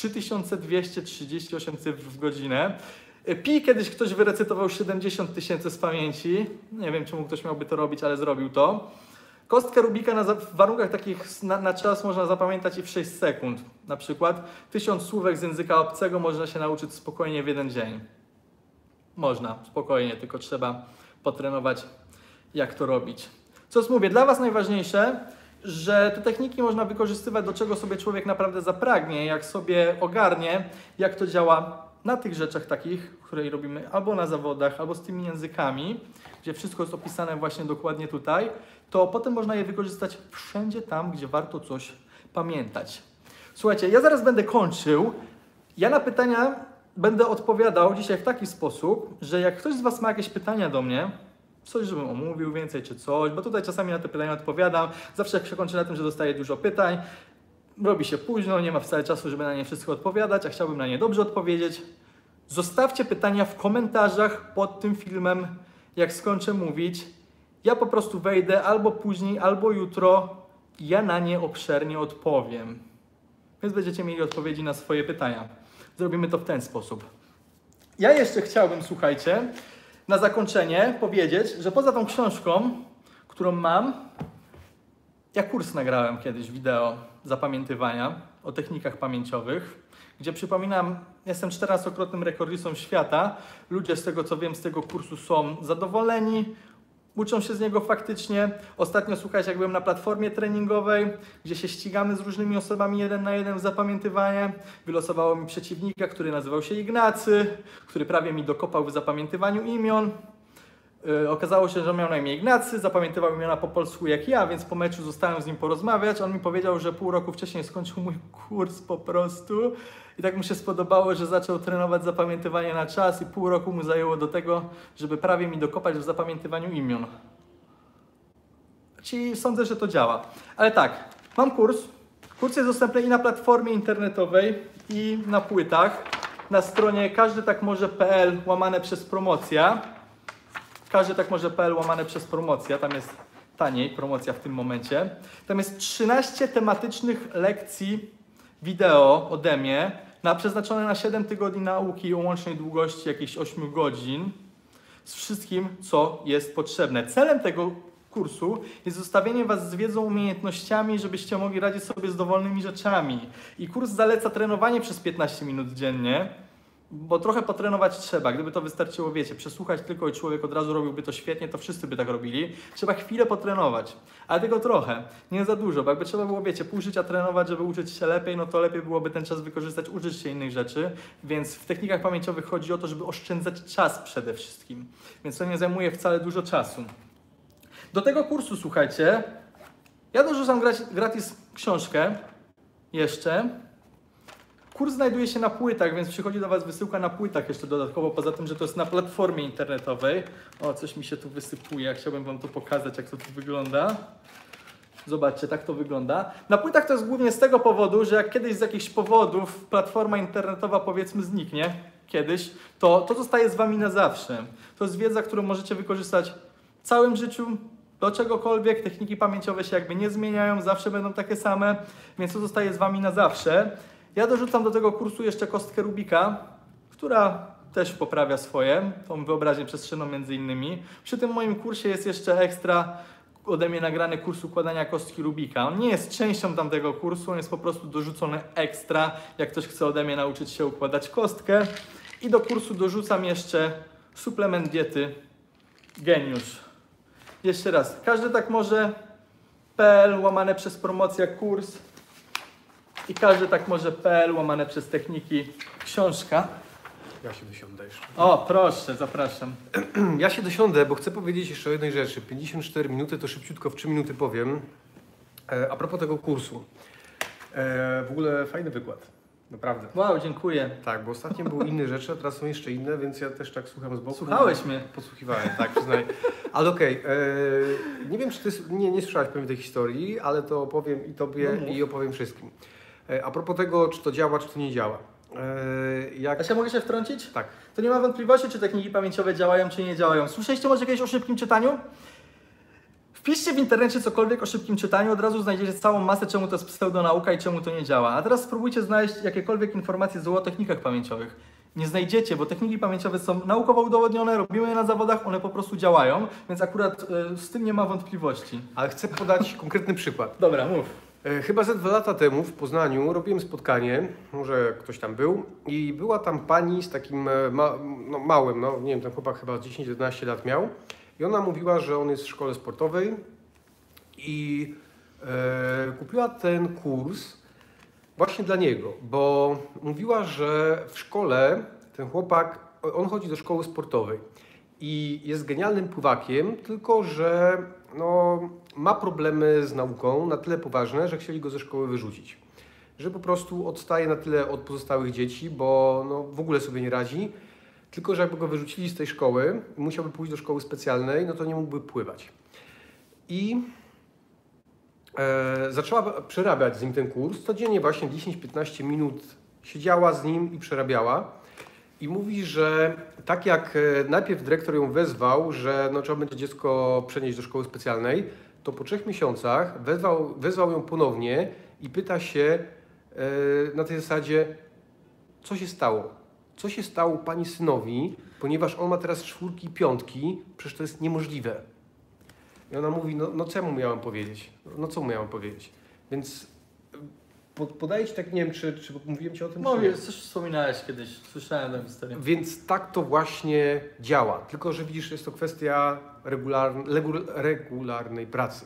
3238 cyfr w godzinę. Pi kiedyś ktoś wyrecytował 70 000 z pamięci. Nie wiem, czemu ktoś miałby to robić, ale zrobił to. Kostkę Rubika w warunkach takich na czas można zapamiętać i w 6 sekund. Na przykład 1000 słówek z języka obcego można się nauczyć spokojnie w jeden dzień. Można, spokojnie, tylko trzeba potrenować, jak to robić. Co mówię, dla Was najważniejsze, że te techniki można wykorzystywać, do czego sobie człowiek naprawdę zapragnie, jak sobie ogarnie, jak to działa na tych rzeczach takich, które robimy albo na zawodach, albo z tymi językami, gdzie wszystko jest opisane właśnie dokładnie tutaj, to potem można je wykorzystać wszędzie tam, gdzie warto coś pamiętać. Słuchajcie, ja zaraz będę kończył. Ja na pytania będę odpowiadał dzisiaj w taki sposób, że jak ktoś z Was ma jakieś pytania do mnie, coś, żebym omówił więcej czy coś, bo tutaj czasami na te pytania odpowiadam. Zawsze jak się kończy na tym, że dostaję dużo pytań, robi się późno, nie ma wcale czasu, żeby na nie wszystko odpowiadać, a chciałbym na nie dobrze odpowiedzieć. Zostawcie pytania w komentarzach pod tym filmem, jak skończę mówić. Ja po prostu wejdę albo później, albo jutro i ja na nie obszernie odpowiem. Więc będziecie mieli odpowiedzi na swoje pytania. Zrobimy to w ten sposób. Ja jeszcze chciałbym, słuchajcie, na zakończenie powiedzieć, że poza tą książką, którą mam, ja kurs nagrałem kiedyś wideo zapamiętywania o technikach pamięciowych, gdzie przypominam, jestem 14-krotnym rekordistą świata. Ludzie z tego co wiem z tego kursu są zadowoleni, uczą się z niego faktycznie. Ostatnio, słuchajcie, jak byłem na platformie treningowej, gdzie się ścigamy z różnymi osobami 1 na 1 w zapamiętywanie, wylosowało mi przeciwnika, który nazywał się Ignacy, który prawie mi dokopał w zapamiętywaniu imion. Okazało się, że miał na imię Ignacy, zapamiętywał imiona po polsku jak ja, więc po meczu zostałem z nim porozmawiać. On mi powiedział, że pół roku wcześniej skończył mój kurs po prostu i tak mu się spodobało, że zaczął trenować zapamiętywanie na czas i pół roku mu zajęło do tego, żeby prawie mi dokopać w zapamiętywaniu imion. Czyli sądzę, że to działa. Ale tak, mam kurs. Kurs jest dostępny i na platformie internetowej, i na płytach. Na stronie każdytakmoże.pl/promocja. każdytakmoże.pl/promocja, tam jest taniej, promocja w tym momencie. Tam jest 13 tematycznych lekcji wideo ode mnie, przeznaczone na 7 tygodni nauki o łącznej długości jakichś 8 godzin, z wszystkim, co jest potrzebne. Celem tego kursu jest zostawienie Was z wiedzą, umiejętnościami, żebyście mogli radzić sobie z dowolnymi rzeczami. I kurs zaleca trenowanie przez 15 minut dziennie, bo trochę potrenować trzeba. Gdyby to wystarczyło, wiecie, przesłuchać tylko i człowiek od razu robiłby to świetnie, to wszyscy by tak robili. Trzeba chwilę potrenować, ale tylko trochę, nie za dużo, bo jakby trzeba było, wiecie, pół życia trenować, żeby uczyć się lepiej, no to lepiej byłoby ten czas wykorzystać, uczyć się innych rzeczy. Więc w technikach pamięciowych chodzi o to, żeby oszczędzać czas przede wszystkim. Więc to nie zajmuje wcale dużo czasu. Do tego kursu, słuchajcie, ja dorzucam gratis książkę jeszcze. Kurs znajduje się na płytach, więc przychodzi do Was wysyłka na płytach jeszcze dodatkowo, poza tym, że to jest na platformie internetowej. O, coś mi się tu wysypuje, chciałbym Wam to pokazać, jak to tu wygląda. Zobaczcie, tak to wygląda. Na płytach to jest głównie z tego powodu, że jak kiedyś z jakichś powodów platforma internetowa, powiedzmy, zniknie, kiedyś, to zostaje z Wami na zawsze. To jest wiedza, którą możecie wykorzystać w całym życiu, do czegokolwiek. Techniki pamięciowe się jakby nie zmieniają, zawsze będą takie same, więc to zostaje z Wami na zawsze. Ja dorzucam do tego kursu jeszcze kostkę Rubika, która też poprawia tą wyobraźnię przestrzenną między innymi. Przy tym moim kursie jest jeszcze ekstra ode mnie nagrany kurs układania kostki Rubika. On nie jest częścią tamtego kursu, on jest po prostu dorzucony ekstra, jak ktoś chce ode mnie nauczyć się układać kostkę. I do kursu dorzucam jeszcze suplement diety Geniusz. Jeszcze raz, każdytakmoże.pl/promocja kurs i każdytakmoże.pl/techniki książka. Ja się dosiądę jeszcze. O, proszę, zapraszam. Ja się dosiądę, bo chcę powiedzieć jeszcze o jednej rzeczy. 54 minuty to szybciutko w 3 minuty powiem. A propos tego kursu. W ogóle fajny wykład. Naprawdę. Wow, dziękuję. Tak, bo ostatnio były inne rzeczy, a teraz są jeszcze inne, więc ja też tak słucham z boku. Słuchałeś mnie. Podsłuchiwałem, tak, przyznaję. Ale okej, nie wiem, czy ty nie słyszałeś pewnie tej historii, ale to opowiem i tobie, i opowiem wszystkim. A propos tego, czy to działa, czy to nie działa. Ja mogę się wtrącić? Tak. To nie ma wątpliwości, czy techniki pamięciowe działają, czy nie działają. Słyszeliście może kiedyś o szybkim czytaniu? Wpiszcie w internecie cokolwiek o szybkim czytaniu, od razu znajdziecie całą masę, czemu to jest pseudonauka i czemu to nie działa. A teraz spróbujcie znaleźć jakiekolwiek informacje o technikach pamięciowych. Nie znajdziecie, bo techniki pamięciowe są naukowo udowodnione, robimy je na zawodach, one po prostu działają, więc akurat z tym nie ma wątpliwości. Ale chcę podać konkretny przykład. Dobra, mów. Chyba ze 2 lata temu w Poznaniu robiłem spotkanie, może ktoś tam był, i była tam pani z takim małym, no nie wiem, ten chłopak chyba 10-11 lat miał, i ona mówiła, że on jest w szkole sportowej i kupiła ten kurs właśnie dla niego, bo mówiła, że w szkole ten chłopak, on chodzi do szkoły sportowej i jest genialnym pływakiem, tylko że no, ma problemy z nauką na tyle poważne, że chcieli go ze szkoły wyrzucić. Że po prostu odstaje na tyle od pozostałych dzieci, bo no, w ogóle sobie nie radzi. Tylko że jakby go wyrzucili z tej szkoły i musiałby pójść do szkoły specjalnej, no to nie mógłby pływać. I zaczęła przerabiać z nim ten kurs. Codziennie właśnie 10-15 minut siedziała z nim i przerabiała. I mówi, że tak jak najpierw dyrektor ją wezwał, że no, trzeba będzie dziecko przenieść do szkoły specjalnej, to po 3 miesiącach wezwał ją ponownie i pyta się na tej zasadzie, co się stało? Co się stało pani synowi, ponieważ on ma teraz 4 i 5, przecież to jest niemożliwe. I ona mówi, no co ja mu miałam powiedzieć? No co mu miałam powiedzieć? Więc podaję ci tak, nie wiem, czy mówiłem ci o tym? Mówię, coś wspominałeś kiedyś, słyszałem tę historię. Więc tak to właśnie działa. Tylko że widzisz, jest to kwestia regularnej pracy.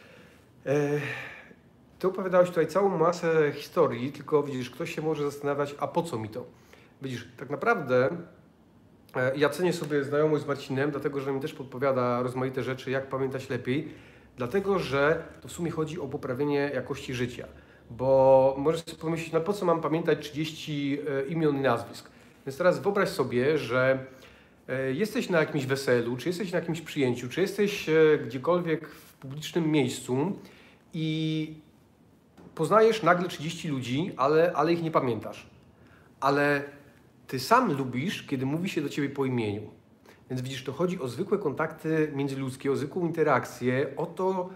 Ty opowiadałeś tutaj całą masę historii, tylko widzisz, ktoś się może zastanawiać, a po co mi to? Widzisz, tak naprawdę ja cenię sobie znajomość z Marcinem, dlatego że mi też podpowiada rozmaite rzeczy, jak pamiętać lepiej, dlatego że to w sumie chodzi o poprawienie jakości życia. Bo możesz sobie pomyśleć, no po co mam pamiętać 30 imion i nazwisk? Więc teraz wyobraź sobie, że jesteś na jakimś weselu, czy jesteś na jakimś przyjęciu, czy jesteś gdziekolwiek w publicznym miejscu i poznajesz nagle 30 ludzi, ale ich nie pamiętasz. Ale ty sam lubisz, kiedy mówi się do ciebie po imieniu. Więc widzisz, to chodzi o zwykłe kontakty międzyludzkie, o zwykłą interakcję, o to,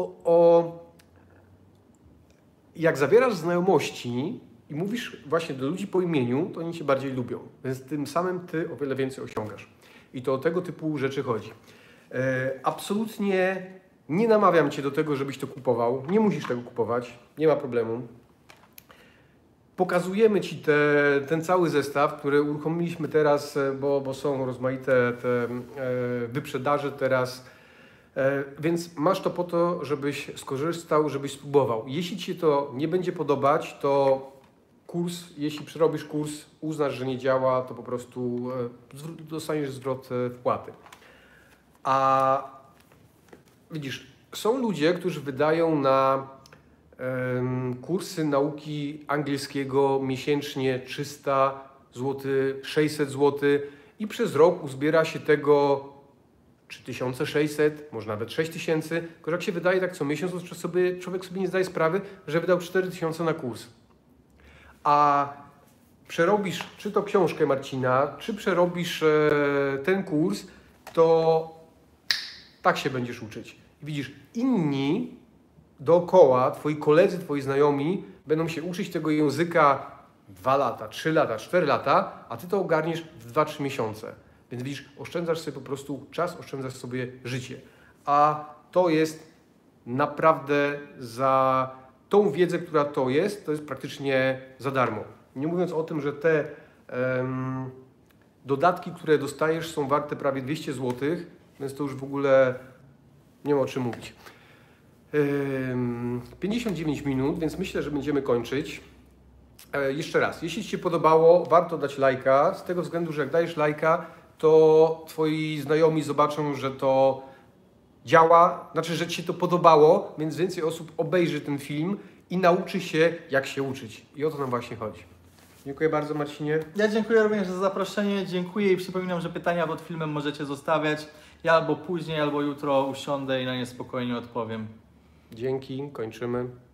jak zawierasz znajomości i mówisz właśnie do ludzi po imieniu, to oni cię bardziej lubią. Więc tym samym ty o wiele więcej osiągasz. I to o tego typu rzeczy chodzi. Absolutnie nie namawiam cię do tego, żebyś to kupował. Nie musisz tego kupować, nie ma problemu. Pokazujemy ci ten cały zestaw, który uruchomiliśmy teraz, bo są rozmaite te wyprzedaże teraz. Więc masz to po to, żebyś skorzystał, żebyś spróbował. Jeśli ci się to nie będzie podobać, to jeśli przerobisz kurs, uznasz, że nie działa, to po prostu dostaniesz zwrot wpłaty. A widzisz, są ludzie, którzy wydają na kursy nauki angielskiego miesięcznie 300 zł, 600 zł i przez rok uzbiera się tego 3600, może nawet 6000, tylko jak się wydaje tak co miesiąc, to człowiek sobie nie zdaje sprawy, że wydał 4000 na kurs. A przerobisz czy to książkę Marcina, czy przerobisz ten kurs, to tak się będziesz uczyć. I widzisz, inni dookoła, twoi koledzy, twoi znajomi będą się uczyć tego języka 2 lata, 3 lata, 4 lata, a ty to ogarniesz w 2-3 miesiące. Więc widzisz, oszczędzasz sobie po prostu czas, oszczędzasz sobie życie. A to jest naprawdę za tą wiedzę, która to jest praktycznie za darmo. Nie mówiąc o tym, że te dodatki, które dostajesz, są warte prawie 200 zł, więc to już w ogóle nie ma o czym mówić. 59 minut, więc myślę, że będziemy kończyć. Jeszcze raz, jeśli Ci się podobało, warto dać lajka, z tego względu, że jak dajesz lajka, to Twoi znajomi zobaczą, że to działa, znaczy, że Ci się to podobało, więc więcej osób obejrzy ten film i nauczy się, jak się uczyć. I o to nam właśnie chodzi. Dziękuję bardzo, Marcinie. Ja dziękuję również za zaproszenie, dziękuję i przypominam, że pytania pod filmem możecie zostawiać. Ja albo później, albo jutro usiądę i na nie spokojnie odpowiem. Dzięki, kończymy.